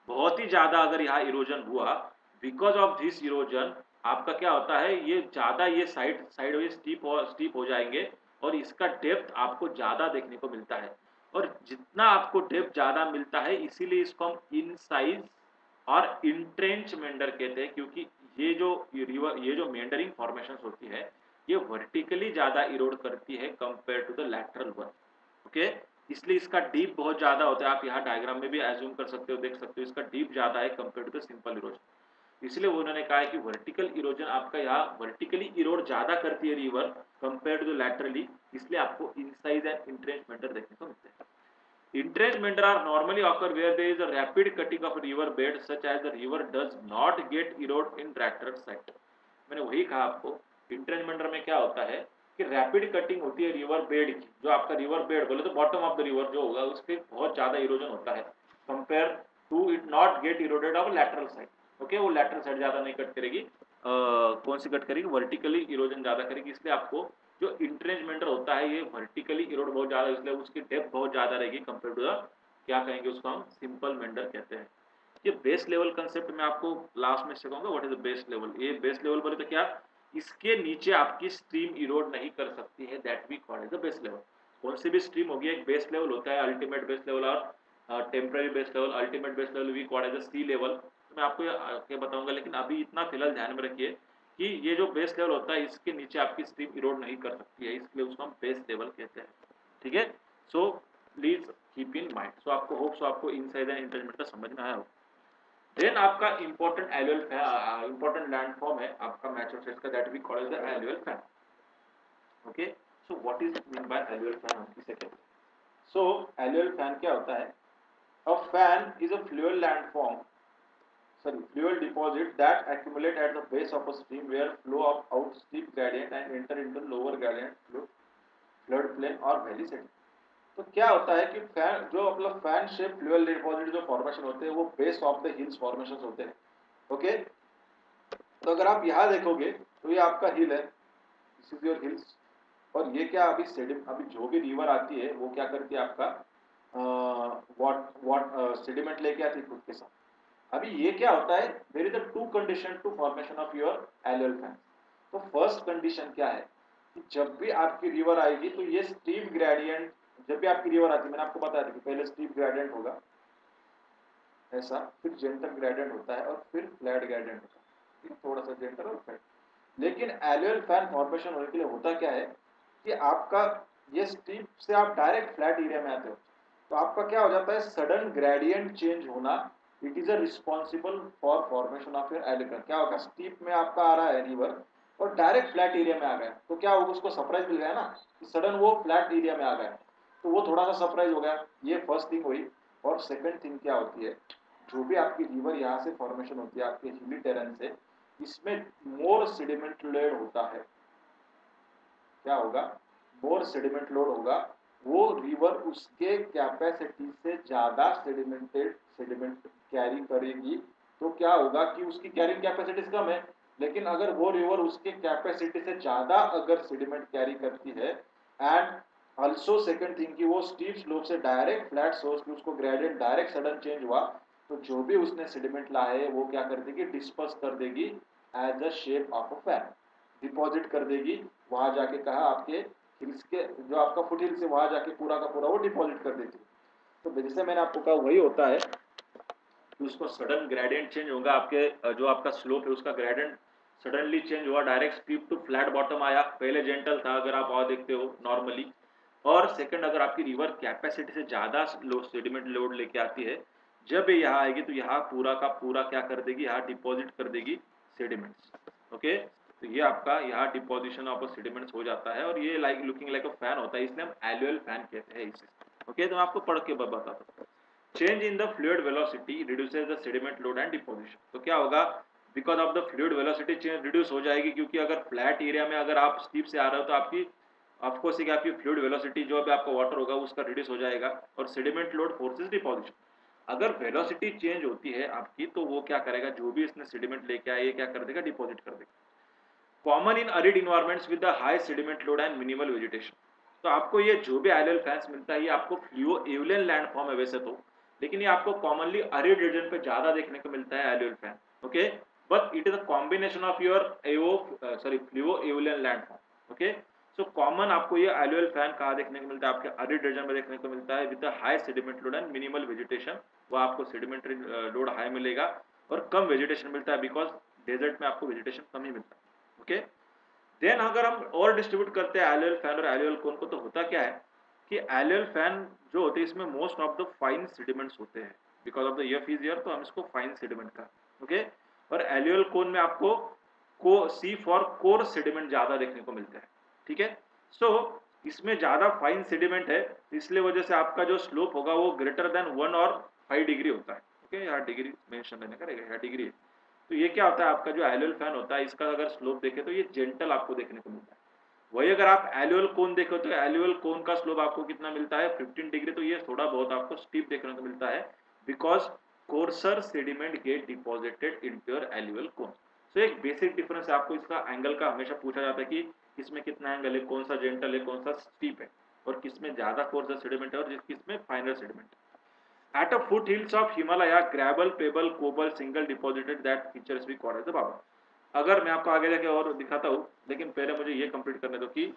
बहुत ही ज़्यादा अगर यहाँ इरोजन हुआ, बिकॉज़ ऑफ दिस इरोजन आपका क्या होता है, ये ज़्यादा ये साइड साइडवेज स्टीप और स्टीप हो जाएँगे और इसका डेप्थ आपको ज़्यादा देखने को मिलता है। और जितना आपको डेप्थ ज़्यादा मिलता है इसीलिए इसको हम इनसाइज़ और इंट्रेंच मेंडर कहते हैं, क्योंकि ये जो ये रिवर ये जो मेंडरिंग फॉर्मेशंस होती है, ये वर्टिकली ज़्यादा इरोड करती है compare to the lateral one. Okay, इसलिए इसका डीप बहुत ज़्यादा होता है। आप यहाँ डायग्राम में भी एज्यूम कर सकते हो, देख सकते हो, इसका डीप ज़्यादा है compare to the simple erosion. इसलिए उन्होंने कहा है कि वर्टिकल इरोजन आपका यहाँ वर्टिकली इरोड ज़्यादा करती है river compare to the laterally, इसलिए आपको इनसाइज एंड इंट्रेंचमेंट देखने को मिलते हैं। Entrenchment are normally occur where there is a rapid cutting of a river bed, such as the river does not get erode in lateral site. मैंने वही कहा आपको, entrenchment में क्या होता है कि रैपिड कटिंग होती है रिवर बेड की। जो आपका रिवर बेड बोले तो बॉटम ऑफ द रिवर जो होगा उसके बहुत ज्यादा इरोजन होता है compare to it not get eroded of lateral side. Okay, वो लैटरल साइड ज्यादा नहीं कट करेगी, uh, कौन सी कट करेगी, वर्टिकली इरोजन ज्यादा करेगी। इसलिए आपको जो इंट्रेंचमेंट होता है ये वर्टिकली इरोड बहुत ज़्यादा, इसलिए उसकी डेप्थ बहुत ज़्यादा रहेगी कंपेयर टू द, क्या कहेंगे उसको हम, सिंपल मेंडर कहते हैं। ये बेस लेवल कंसेप्ट में आपको लास्ट में सिखाऊंगा what is the base level. ये बेस लेवल बोले तो क्या, इसके नीचे आपकी स्ट्रीम इरोड नहीं कर सकती है, that we call is the base level. कौन सी भी स्ट्रीम होगी एक बेस लेवल होता है, अल्टीमेट बेस लेवल और temporary base level. Ultimate base level we call is the sea level. मैं आपको ये बताऊंगा, लेकिन अभी इतना फिलहाल ध्यान में रखिए कि ये जो बेस लेवल होता है इसके नीचे आपकी स्ट्रीम इरोड नहीं कर सकती है, इसलिए उसको हम बेस लेवल कहते हैं। ठीक है, so please keep in mind. So आपको होप सो आपको इनसाइड एंड इंटरमीडिएट का समझ में आया हो। देन आपका इंपॉर्टेंट एनुअल इंपॉर्टेंट लैंडफॉर्म है आपका मैच्योर सेट का, that we call the annual fan. Okay, so what is mean by annual fan, हम किसे कहते हैं। सो एनुअल फैन क्या होता है, a fan is a fluid landform sorry fuel deposit that accumulate at the base of a stream where flow of out steep gradient and enter into lower gradient flow flood plain और valley setting। तो क्या होता है कि फैन जो मतलब फैन शेप फ्लूइड डिपॉजिट जो फॉर्मेशन होते हैं वो base of the hills formation होते हैं। ओके, तो अगर आप यहाँ देखोगे तो ये आपका हिल है, दिस इज योर हिल्स। और ये क्या अभी सेडिम अभी जो भी रिवर आती है वो क्या करती है आपका वॉट वॉट सेडिमेंट लेके आती है खुद के साथ। अभी ये क्या होता है, there is a two condition to formation of your annual fan. तो फर्स्ट कंडीशन क्या है कि जब भी आपकी रिवर आएगी तो ये स्टीप ग्रेडियंट, जब भी आपकी रिवर आती है मैंने आपको बताया था कि पहले स्टीप ग्रेडियंट होगा ऐसा, फिर जेंटल ग्रेडियंट होता है और फिर फ्लैट ग्रेडियंट होता है, फिर थोड़ा सा जेंटल और फ्लैट। लेकिन एनुअल फैन फॉर्मेशन होने के लिए होता क्या है कि आपका ये स्टीप से आप डायरेक्ट फ्लैट एरिया में आते हो, तो आपका क्या हो जाता है, सडन ग्रेडियंट चेंज होना, it is a responsible for formation of your annual fan. क्या होगा, स्टीप में आपका आ रहा है रिवर और डायरेक्ट फ्लैट एरिया में आ गया, तो क्या होगा, उसको सरप्राइज मिल गया ना कि सडन वो फ्लैट एरिया में आ गया, तो वो थोड़ा सा सरप्राइज हो गया। ये फर्स्ट थिंग हुई। और सेकंड थिंग क्या होती है, जो भी आपकी रिवर यहाँ से फॉर्मेशन होती है आपके हिली टेरेन से, इसमें मोर सेडिमेंट लोड होता है। क्या होगा, मोर सेडिमेंट लोड होगा, वो रिवर उसके कैपेसिटी से ज्यादा सेडिमेंटेड सेडिमेंट कैरी करेगी। तो क्या होगा कि उसकी कैरिंग कैपेसिटी कम है, लेकिन अगर वो रिवर उसके कैपेसिटी से ज्यादा अगर सेडिमेंट कैरी करती है, एंड ऑल्सो सेकंड थिंग कि वो स्टीप स्लोप से डायरेक्ट फ्लैट सोर्स की उसको ग्रेडियंट डायरेक्ट सडन चेंज हुआ, तो जो भी उसने सेडिमेंट लाए है वो क्या कर देगी, डिस्पर्स कर देगी as a shape of a fan, deposit कर देगी। वहां जाके कहा आपके हिल्स के जो आपका फुट हिल्स है वहां जाके पूरा का पूरा वो डिपॉजिट कर देती है। तो जैसे मैंने आपको कहा वही होता है कि उसको सडन ग्रेडियंट चेंज होगा, आपके जो आपका स्लोप है उसका ग्रेडियंट सडनली चेंज हुआ, direct steep to flat bottom आया, पहले जेंटल था अगर आप और देखते हो नॉर्मली। और सेकंड, अगर आपकी रिवर कैपेसिटी से ज्यादा सेडिमेंट लोड लेके आती है, जब ये यहाँ आएगी तो यहाँ पूरा का पूरा क्या कर देगी, यहाँ डिपॉजिट कर देगी सेडिमेंट्स। ओके, तो ये आपका यहाँ डिपोजिशन ऑफ सेडिमेंट्स हो जाता है और ये like looking like a fan होता है, इसलिए हम एनुअल फैन कहते हैं इसे। ओके, तो मैं आपको पढ़ के बताता हूँ। Change in the fluid velocity reduces the sediment load and deposition. तो क्या होगा, because of the fluid velocity change reduce हो जाएगी, क्योंकि अगर फ्लैट एरिया में अगर आप स्टीप से आ रहे हो तो आपकी ऑफकोर्स एक आपकी फ्लूइड वेलोसिटी जो भी आपका वाटर होगा उसका रिड्यूस हो जाएगा, और सेडिमेंट लोड फोर्सेस डिपोजिशन। अगर वेलोसिटी चेंज होती है आपकी तो वो क्या करेगा, जो भी इसने सेडिमेंट लेके आया ये क्या कर देगा, डिपॉजिट कर देगा। Common in arid environments with the high sediment load and minimal vegetation. तो आपको ये जो भी एनुअल फैंस मिलता है ये आपको फ्लूओ एवुलेन लैंडफॉर्म है वैसे तो, लेकिन ये आपको कॉमनली अरिड रीजन पे ज्यादा देखने को मिलता है alluvial fan, okay, but it is a combination of your एओ sorry fluvio aeolian landform, okay. So common आपको ये एलुअल फैन कहाँ देखने को मिलता है, आपके अरिड रीजन में देखने को मिलता है with high sediment load and minimal vegetation, वो आपको सेडिमेंट्री लोड हाई मिलेगा और कम वेजिटेशन मिलता है, बिकॉज डेजर्ट में आपको वेजिटेशन कम ही मिलता है, ओके। देन अगर हम और डिस्ट्रीब्यूट करते हैं एलुअल फैन और एलुअल कोन को, तो होता क्या है कि एलुअल फैन जो होते हैं इसमें most of the fine sediments होते हैं, because of the F is here, तो हम इसको फाइन सेडिमेंट का, ओके। और एलुअल कोन में आपको को सी फॉर कोर सेडिमेंट ज्यादा देखने को मिलते हैं, ठीक है। सो so, इसमें ज्यादा फाइन सेडिमेंट है, इसलिए वजह से आपका जो स्लोप होगा वो ग्रेटर देन वन और फाइव डिग्री होता है, ओके। यहाँ डिग्री मेंशन रहने का रहेगा, यहाँ डिग्री है। तो ये क्या होता है, आपका जो एलुअल फैन होता है इसका अगर स्लोप देखें तो ये जेंटल आपको देखने को मिलता है। वही अगर आप एलुअल कोन देखो तो एलुअल कोन का स्लोप आपको कितना मिलता है, फिफ्टीन डिग्री, तो ये थोड़ा बहुत आपको स्टीप देखने को मिलता है, because coarser sediment get deposited into your alluvial cone. So एक बेसिक डिफरेंस है, आपको इसका एंगल का हमेशा पूछा जाता है कि किसमें कितना एंगल है, कौन सा जेंटल है, कौन सा स्टीप है, और किसमें ज्यादा कोर्सर सेडिमेंट है और किसमें फाइनर सेडिमेंट है। At a foothills of Himalaya, gravel, pebble, cobble, single deposited that features we call as the Baba. अगर मैं आपको आगे जाके और दिखाता हूँ, लेकिन पहले मुझे ये कंप्लीट करने दो कि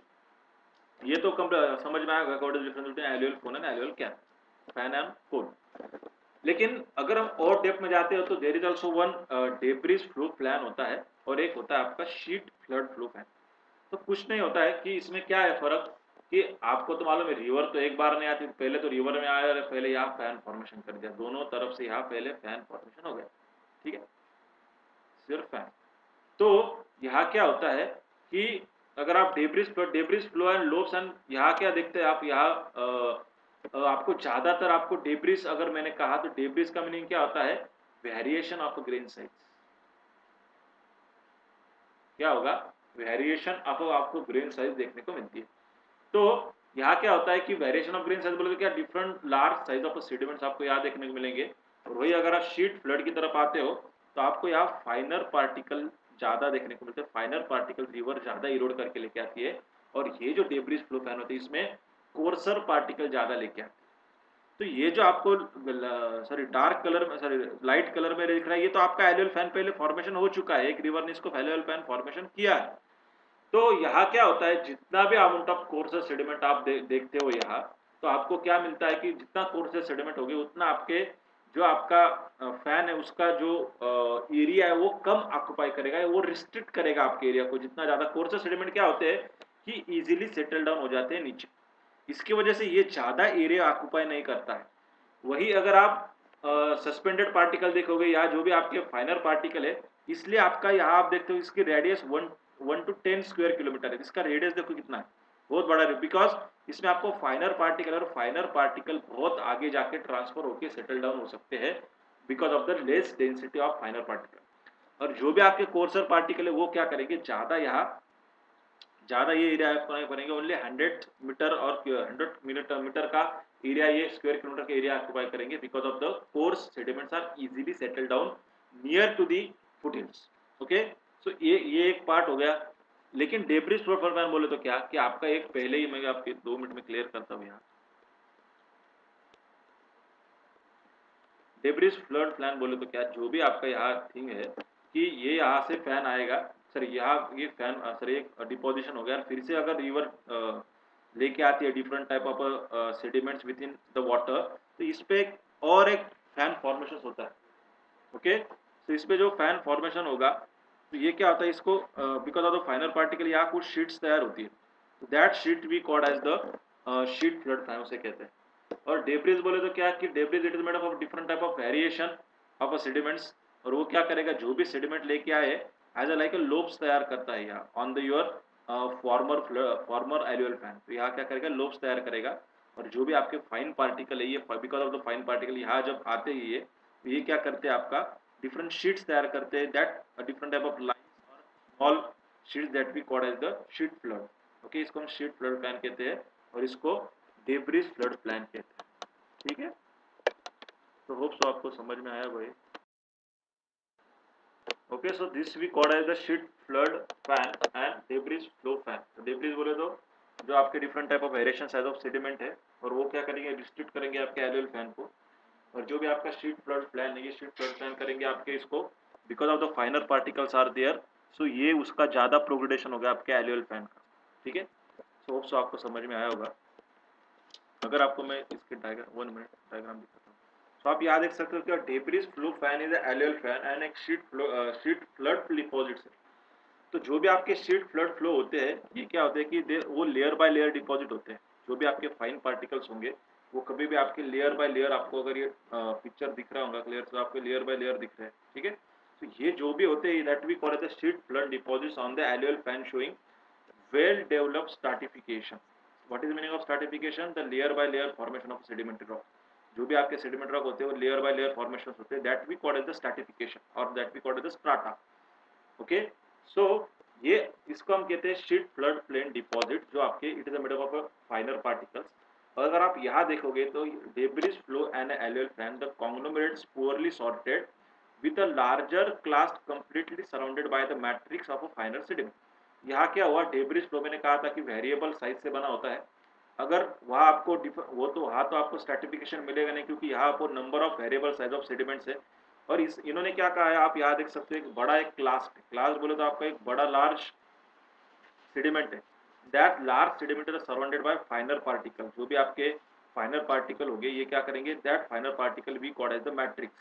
ये तो समझ में आएगा what is difference between alluvial cone and alluvial can, fan and cone. लेकिन अगर हम और डेप्थ में जाते हो तो there is also one debris flow plan होता है और एक होता है आपका शीट फ्लड फ्लो प्लान। तो कुछ नहीं होता है कि इसमें क्या है फर्क, कि आपको तो मालूम है रिवर तो एक बार नहीं आती, पहले तो रिवर में आया और पहले यहाँ फैन फॉर्मेशन कर दिया, दोनों तरफ से यहाँ पहले फैन फॉर्मेशन हो गया, ठीक है, सिर्फ फैन। तो यहाँ क्या होता है कि अगर आप debris flow debris flow and lobes and यहाँ क्या देखते हैं आप, यहाँ आपको ज्यादातर आपको डेब्रिज, अगर मैंने कहा तो डेब्रिज का मीनिंग क्या होता है, वेरिएशन ऑफ ग्रेन साइज। क्या होगा, वेरिएशन ऑफ आपको ग्रेन साइज देखने को मिलती है। तो यहाँ क्या होता है कि वेरिएशन ऑफ ग्रेन साइज बोले तो क्या, different large size of sediments आपको यहाँ देखने को मिलेंगे। और वही अगर आप शीट फ्लड की तरफ आते हो तो आपको यहाँ फाइनर पार्टिकल ज्यादा देखने को मिलते हैं, फाइनर पार्टिकल रिवर ज्यादा इरोड करके लेके आती है, और ये जो डेब्रिज फ्लो फैन होती है इसमें कोर्सर पार्टिकल ज्यादा लेके आती है। तो ये जो आपको सॉरी डार्क कलर में सॉरी लाइट कलर में दिख रहा है, ये तो आपका एलुअल फैन पहले फॉर्मेशन हो चुका है, एक रिवर ने इसको एलुअल फैन फॉर्मेशन किया है। तो यहाँ क्या होता है, जितना भी अमाउंट ऑफ कोर्सर सेडिमेंट आप दे, देखते हो यहाँ, तो आपको क्या मिलता है कि जितना कोर्सर सेडिमेंट होगी उतना आपके जो आपका फैन है उसका जो एरिया है वो कम ऑक्युपाई करेगा, वो रिस्ट्रिक्ट करेगा आपके एरिया को। जितना ज्यादा कोर्सर सेडिमेंट क्या होते हैं कि इजीली सेटल डाउन हो जाते हैं नीचे, इसकी वजह से ये ज्यादा एरिया ऑक्युपाई नहीं करता है। वही अगर आप सस्पेंडेड पार्टिकल देखोगे या जो भी आपके फाइनर पार्टिकल है, इसलिए आपका यहाँ आप देखते हो इसकी radius one one two ten square kilometre है, इसका रेडियस देखो कितना है, बहुत बड़ा है, बिकॉज इसमें आपको फाइनर पार्टिकल और फाइनर पार्टिकल बहुत आगे जाके ट्रांसफर होकर सेटल डाउन हो सकते हैं, because of the less density of finer particle. और जो भी आपके कोर्सर पार्टिकल है वो क्या करेंगे, ज्यादा यहाँ ज्यादा ये एरिया आपको बनेंगे, ओनली हंड्रेड मीटर और हंड्रेड मीटर मीटर का एरिया, ये स्क्वायर किलोमीटर का एरिया ऑक्युपाई करेंगे, because of the coarse sediments are easily settle down near to the foot hills, okay. So ये ये एक पार्ट हो गया। लेकिन डेब्रिज फ्लो प्लान बोले तो क्या कि आपका एक पहले ही मैं आपके दो मिनट में क्लियर करता हूँ यहाँ। डेब्रिज फ्लड प्लान बोले तो क्या, जो भी आपका यहाँ थिंग है कि ये यहाँ से फैन आएगा, सर यहाँ ये फैन सर एक डिपोजिशन हो गया, फिर से अगर रिवर लेके आती है different type of sediments with in the water, तो इस पे और एक फैन फॉर्मेशन होता है, ओके। तो इस पे जो फैन फॉर्मेशन होगा तो ये क्या होता है, इसको because of the final particle यहाँ कुछ शीट्स तैयार होती है, तो that sheet we called as the sheet flood fan उसे कहते हैं। और डेब्रिज बोले तो क्या कि debris it is made of different type of variation of a sediments, और वो क्या करेगा, जो भी सेडिमेंट लेके आए as a like a lobes तैयार करता है यहाँ on the your former former alluvial fan. तो यहाँ क्या करेगा, लोब्स तैयार करेगा, और जो भी आपके फाइन पार्टिकल है ये because of the fine particle यहाँ जब आते ही ये तो ये क्या करते हैं, आपका डिफरेंट शीट्स तैयार करते हैं, that different type of lines और small sheets that we called as the sheet flood, okay. इसको हम शीट फ्लड प्लान कहते हैं और इसको डेब्रिज फ्लड प्लान कहते हैं, ठीक है। तो होप सो आपको समझ में आया भाई, okay. So this we called as the sheet flood fan and debris flow fan. तो डेब्रिज बोले तो जो आपके different type of variation size of sediment है, और वो क्या करेंगे, डिस्ट्रिक्ट करेंगे आपके एलुअल फैन को, और जो भी आपका शीट फ्लड प्लान है, ये शीट फ्लड प्लान करेंगे आपके इसको because of the finer particles are there, so ये उसका ज़्यादा प्रोग्रेडेशन होगा आपके एलुअल फैन का, ठीक है। सो होप सो आपको समझ में आया होगा। अगर आपको मैं इसके डायग्राम वन मिनट डायग्राम दिखाता हूँ, तो आप यहाँ देख सकते हो कि debris flow fan is alluvial fan and एक sheet flow sheet flood deposits है। तो जो भी आपके शीट फ्लड फ्लो होते हैं, ये क्या होते हैं कि दे वो लेयर बाय लेयर डिपॉजिट होते हैं। जो भी आपके फाइन पार्टिकल्स होंगे वो कभी भी आपके लेयर बाय लेयर, आपको अगर ये पिक्चर दिख रहा होगा क्लियर, तो आपको लेयर बाय लेयर दिख रहा है, ठीक है। तो ये जो भी होते हैं that we call the sheet flood deposits on the alluvial fan showing well developed stratification. What is the meaning of stratification? The layer by layer formation of sedimentary rock. जो भी आपके sedimentary rock होते हैं वो layer by layer formations होते हैं, that we call as the stratification or that we call as the strata. Okay, so ये इसको हम कहते हैं शीट फ्लड प्लेन डिपॉजिट, जो आपके it is a made of finer particles. और अगर आप यहाँ देखोगे तो debris flow and alluvial fan the conglomerates poorly sorted with a larger class completely surrounded by the matrix of a finer sediment. यहाँ क्या हुआ, डेब्रिस फ्लो मैंने कहा था कि वेरिएबल साइज से बना होता है। अगर वहाँ आपको वो तो वहाँ तो आपको स्ट्रैटिफिकेशन मिलेगा नहीं, क्योंकि यहाँ आपको number of variable size of sediments है। और इस इन्होंने क्या कहा है, आप यहाँ देख सकते हो एक बड़ा एक क्लास क्लास बोले तो आपका एक बड़ा लार्ज सेडिमेंट है। That large sediment is surrounded by finer particle. जो भी आपके फाइनर पार्टिकल हो गए ये क्या करेंगे, that finer particle we called as the matrix,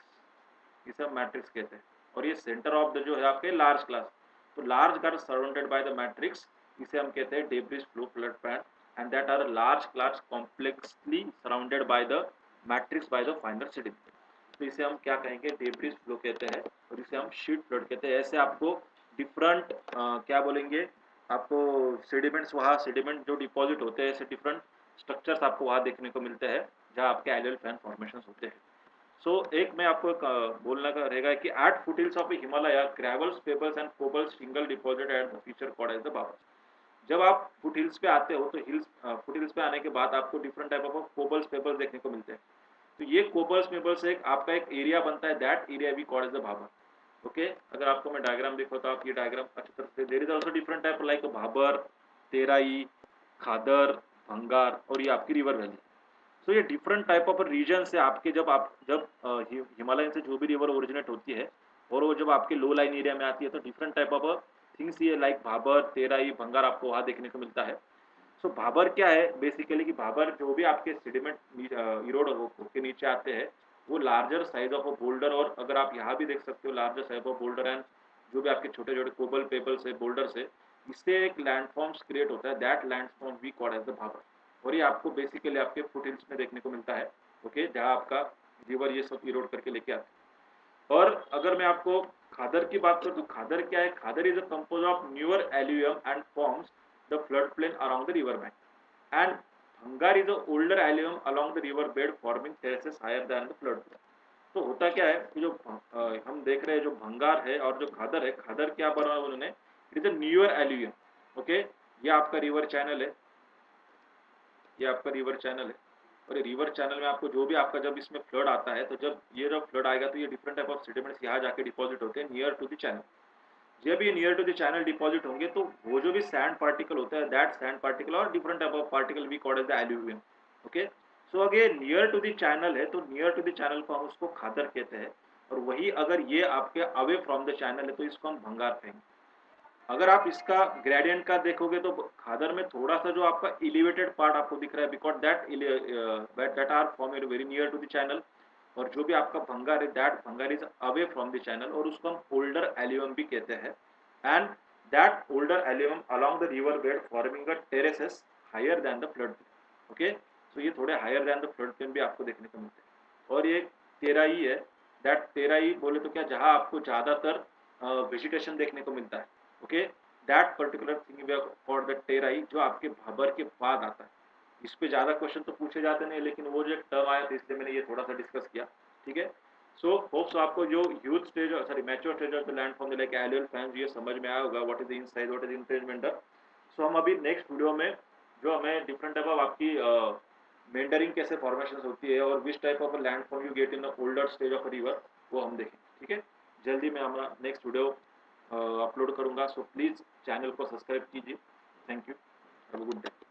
इसे हम मैट्रिक्स कहते हैं। और ये सेंटर ऑफ द जो है आपके लार्ज क्लास, तो large gut surrounded by the matrix, इसे हम कहते हैं debris flow flood pan and that are large class complexly surrounded by the matrix by the finer sediment. तो इसे हम क्या कहेंगे, डेब्रिस फ्लो कहते हैं और इसे हम शीट फ्लड कहते हैं। ऐसे आपको डिफरेंट क्या बोलेंगे, आपको सेडिमेंट्स वहाँ सेडिमेंट जो डिपॉजिट होते हैं ऐसे डिफरेंट स्ट्रक्चर्स आपको वहाँ देखने को मिलते हैं जहाँ आपके एलुअल फैन फॉर्मेशन होते हैं। सो so, एक मैं आपको एक बोलना का रहेगा कि at foothills of Himalaya gravels pebbles and cobbles single deposit at the feature called as the बाबा। जब आप फुट हिल्स पे आते हो तो हिल्स फुट हिल्स पे आने के बाद आपको different type of cobbles pebbles देखने को मिलते हैं। तो ये कोबल्स पेबल्स एक आपका एक एरिया बनता है, that area we called as the Bhabar. Okay, अगर आपको मैं डायग्राम देखो तो आप ये डायग्राम अच्छी तरह से, there is also different type like Bhabar, Terai, Khadar, Bhangar और ये आपकी रिवर वैली। सो so, ये डिफरेंट टाइप ऑफ रीजन से आपके जब आप जब हिमालयन से जो भी रिवर ओरिजिनेट होती है और वो जब आपके लो लाइन एरिया में आती है तो डिफरेंट टाइप ऑफ थिंग्स ये लाइक भाबर, तेराई, भंगार आपको वहाँ देखने को मिलता है। सो so, भाबर क्या है बेसिकली कि भाबर जो भी आपके सेडिमेंट इरोड के नीचे आते हैं वो larger size of a boulder, और अगर आप यहाँ भी देख सकते हो larger size of boulder and जो भी आपके छोटे छोटे कोबल पेबल्स है बोल्डर से, इससे एक लैंडफॉर्म्स क्रिएट होता है, that landform we called as the Bhabar. और ये आपको बेसिकली आपके फुट हिल्स में देखने को मिलता है, ओके, जहाँ आपका रिवर ये सब इरोड करके लेके आते हैं। और अगर मैं आपको खादर की बात करूँ तो खादर क्या है, Khadar is a compose of newer alluvium and forms the flood plain around the river bank and Bhangar is a older alluvium along the river bed forming terraces higher than the flood plain. तो होता क्या है कि जो आ, हम देख रहे हैं जो भंगार है और जो खादर है, खादर क्या बना उन्होंने, it is a newer alluvium, okay. ये आपका रिवर चैनल है, ये आपका रिवर चैनल है और ये रिवर चैनल में आपको जो भी आपका जब इसमें फ्लड आता है तो जब ये जब फ्लड आएगा तो ये डिफरेंट टाइप ऑफ सेडिमेंट्स यहाँ जाके डिपॉजिट होते हैं नियर टू द चैनल। जब ये near to the channel deposit होंगे तो वो जो भी सैंड पार्टिकल होता है, दैट सैंड पार्टिकल और different type of particle we called as the alluvium, okay. So अगर नियर टू द चैनल है तो नियर टू द चैनल को हम उसको खादर कहते हैं, और वही अगर ये आपके अवे फ्रॉम द चैनल है तो इसको हम भंगार कहेंगे। अगर आप इसका ग्रेडियंट का देखोगे तो खादर में थोड़ा सा जो आपका एलिवेटेड पार्ट आपको दिख रहा है because that that are from very near to the channel, और जो भी आपका भंगार है that Bhangar is away from the channel और उसको हम ओल्डर एल्यूम भी कहते हैं। And that older alluvium along the river bed forming a terraces higher than the flood plain, okay. So ये थोड़े higher than the flood plain भी आपको देखने को मिलते हैं। और ये तेराई है, दैट तेराई बोले तो क्या, जहाँ आपको ज़्यादातर वेजिटेशन देखने को मिलता है, okay. That particular thing for the Terai जो आपके भाबर के बाद आता है। इस पे ज़्यादा क्वेश्चन तो पूछे जाते नहीं, लेकिन वो जो एक टर्म आया था इसलिए मैंने ये थोड़ा सा डिस्कस किया, ठीक है। सो होप्स आपको जो huge stage sorry mature stage of the land form like alluvial fans ये समझ में आया होगा, what is the inside, what is इम्प्रेजमेंटर। सो हम अभी नेक्स्ट वीडियो में जो हमें डिफरेंट टाइप ऑफ आपकी मेंडरिंग uh, कैसे फॉर्मेशन होती है और which type of land form you get in the older stage of river वो हम देखें, ठीक है। जल्दी मैं हमारा नेक्स्ट वीडियो अपलोड करूंगा, सो प्लीज़ चैनल को सब्सक्राइब कीजिए। Thank you, have a good day.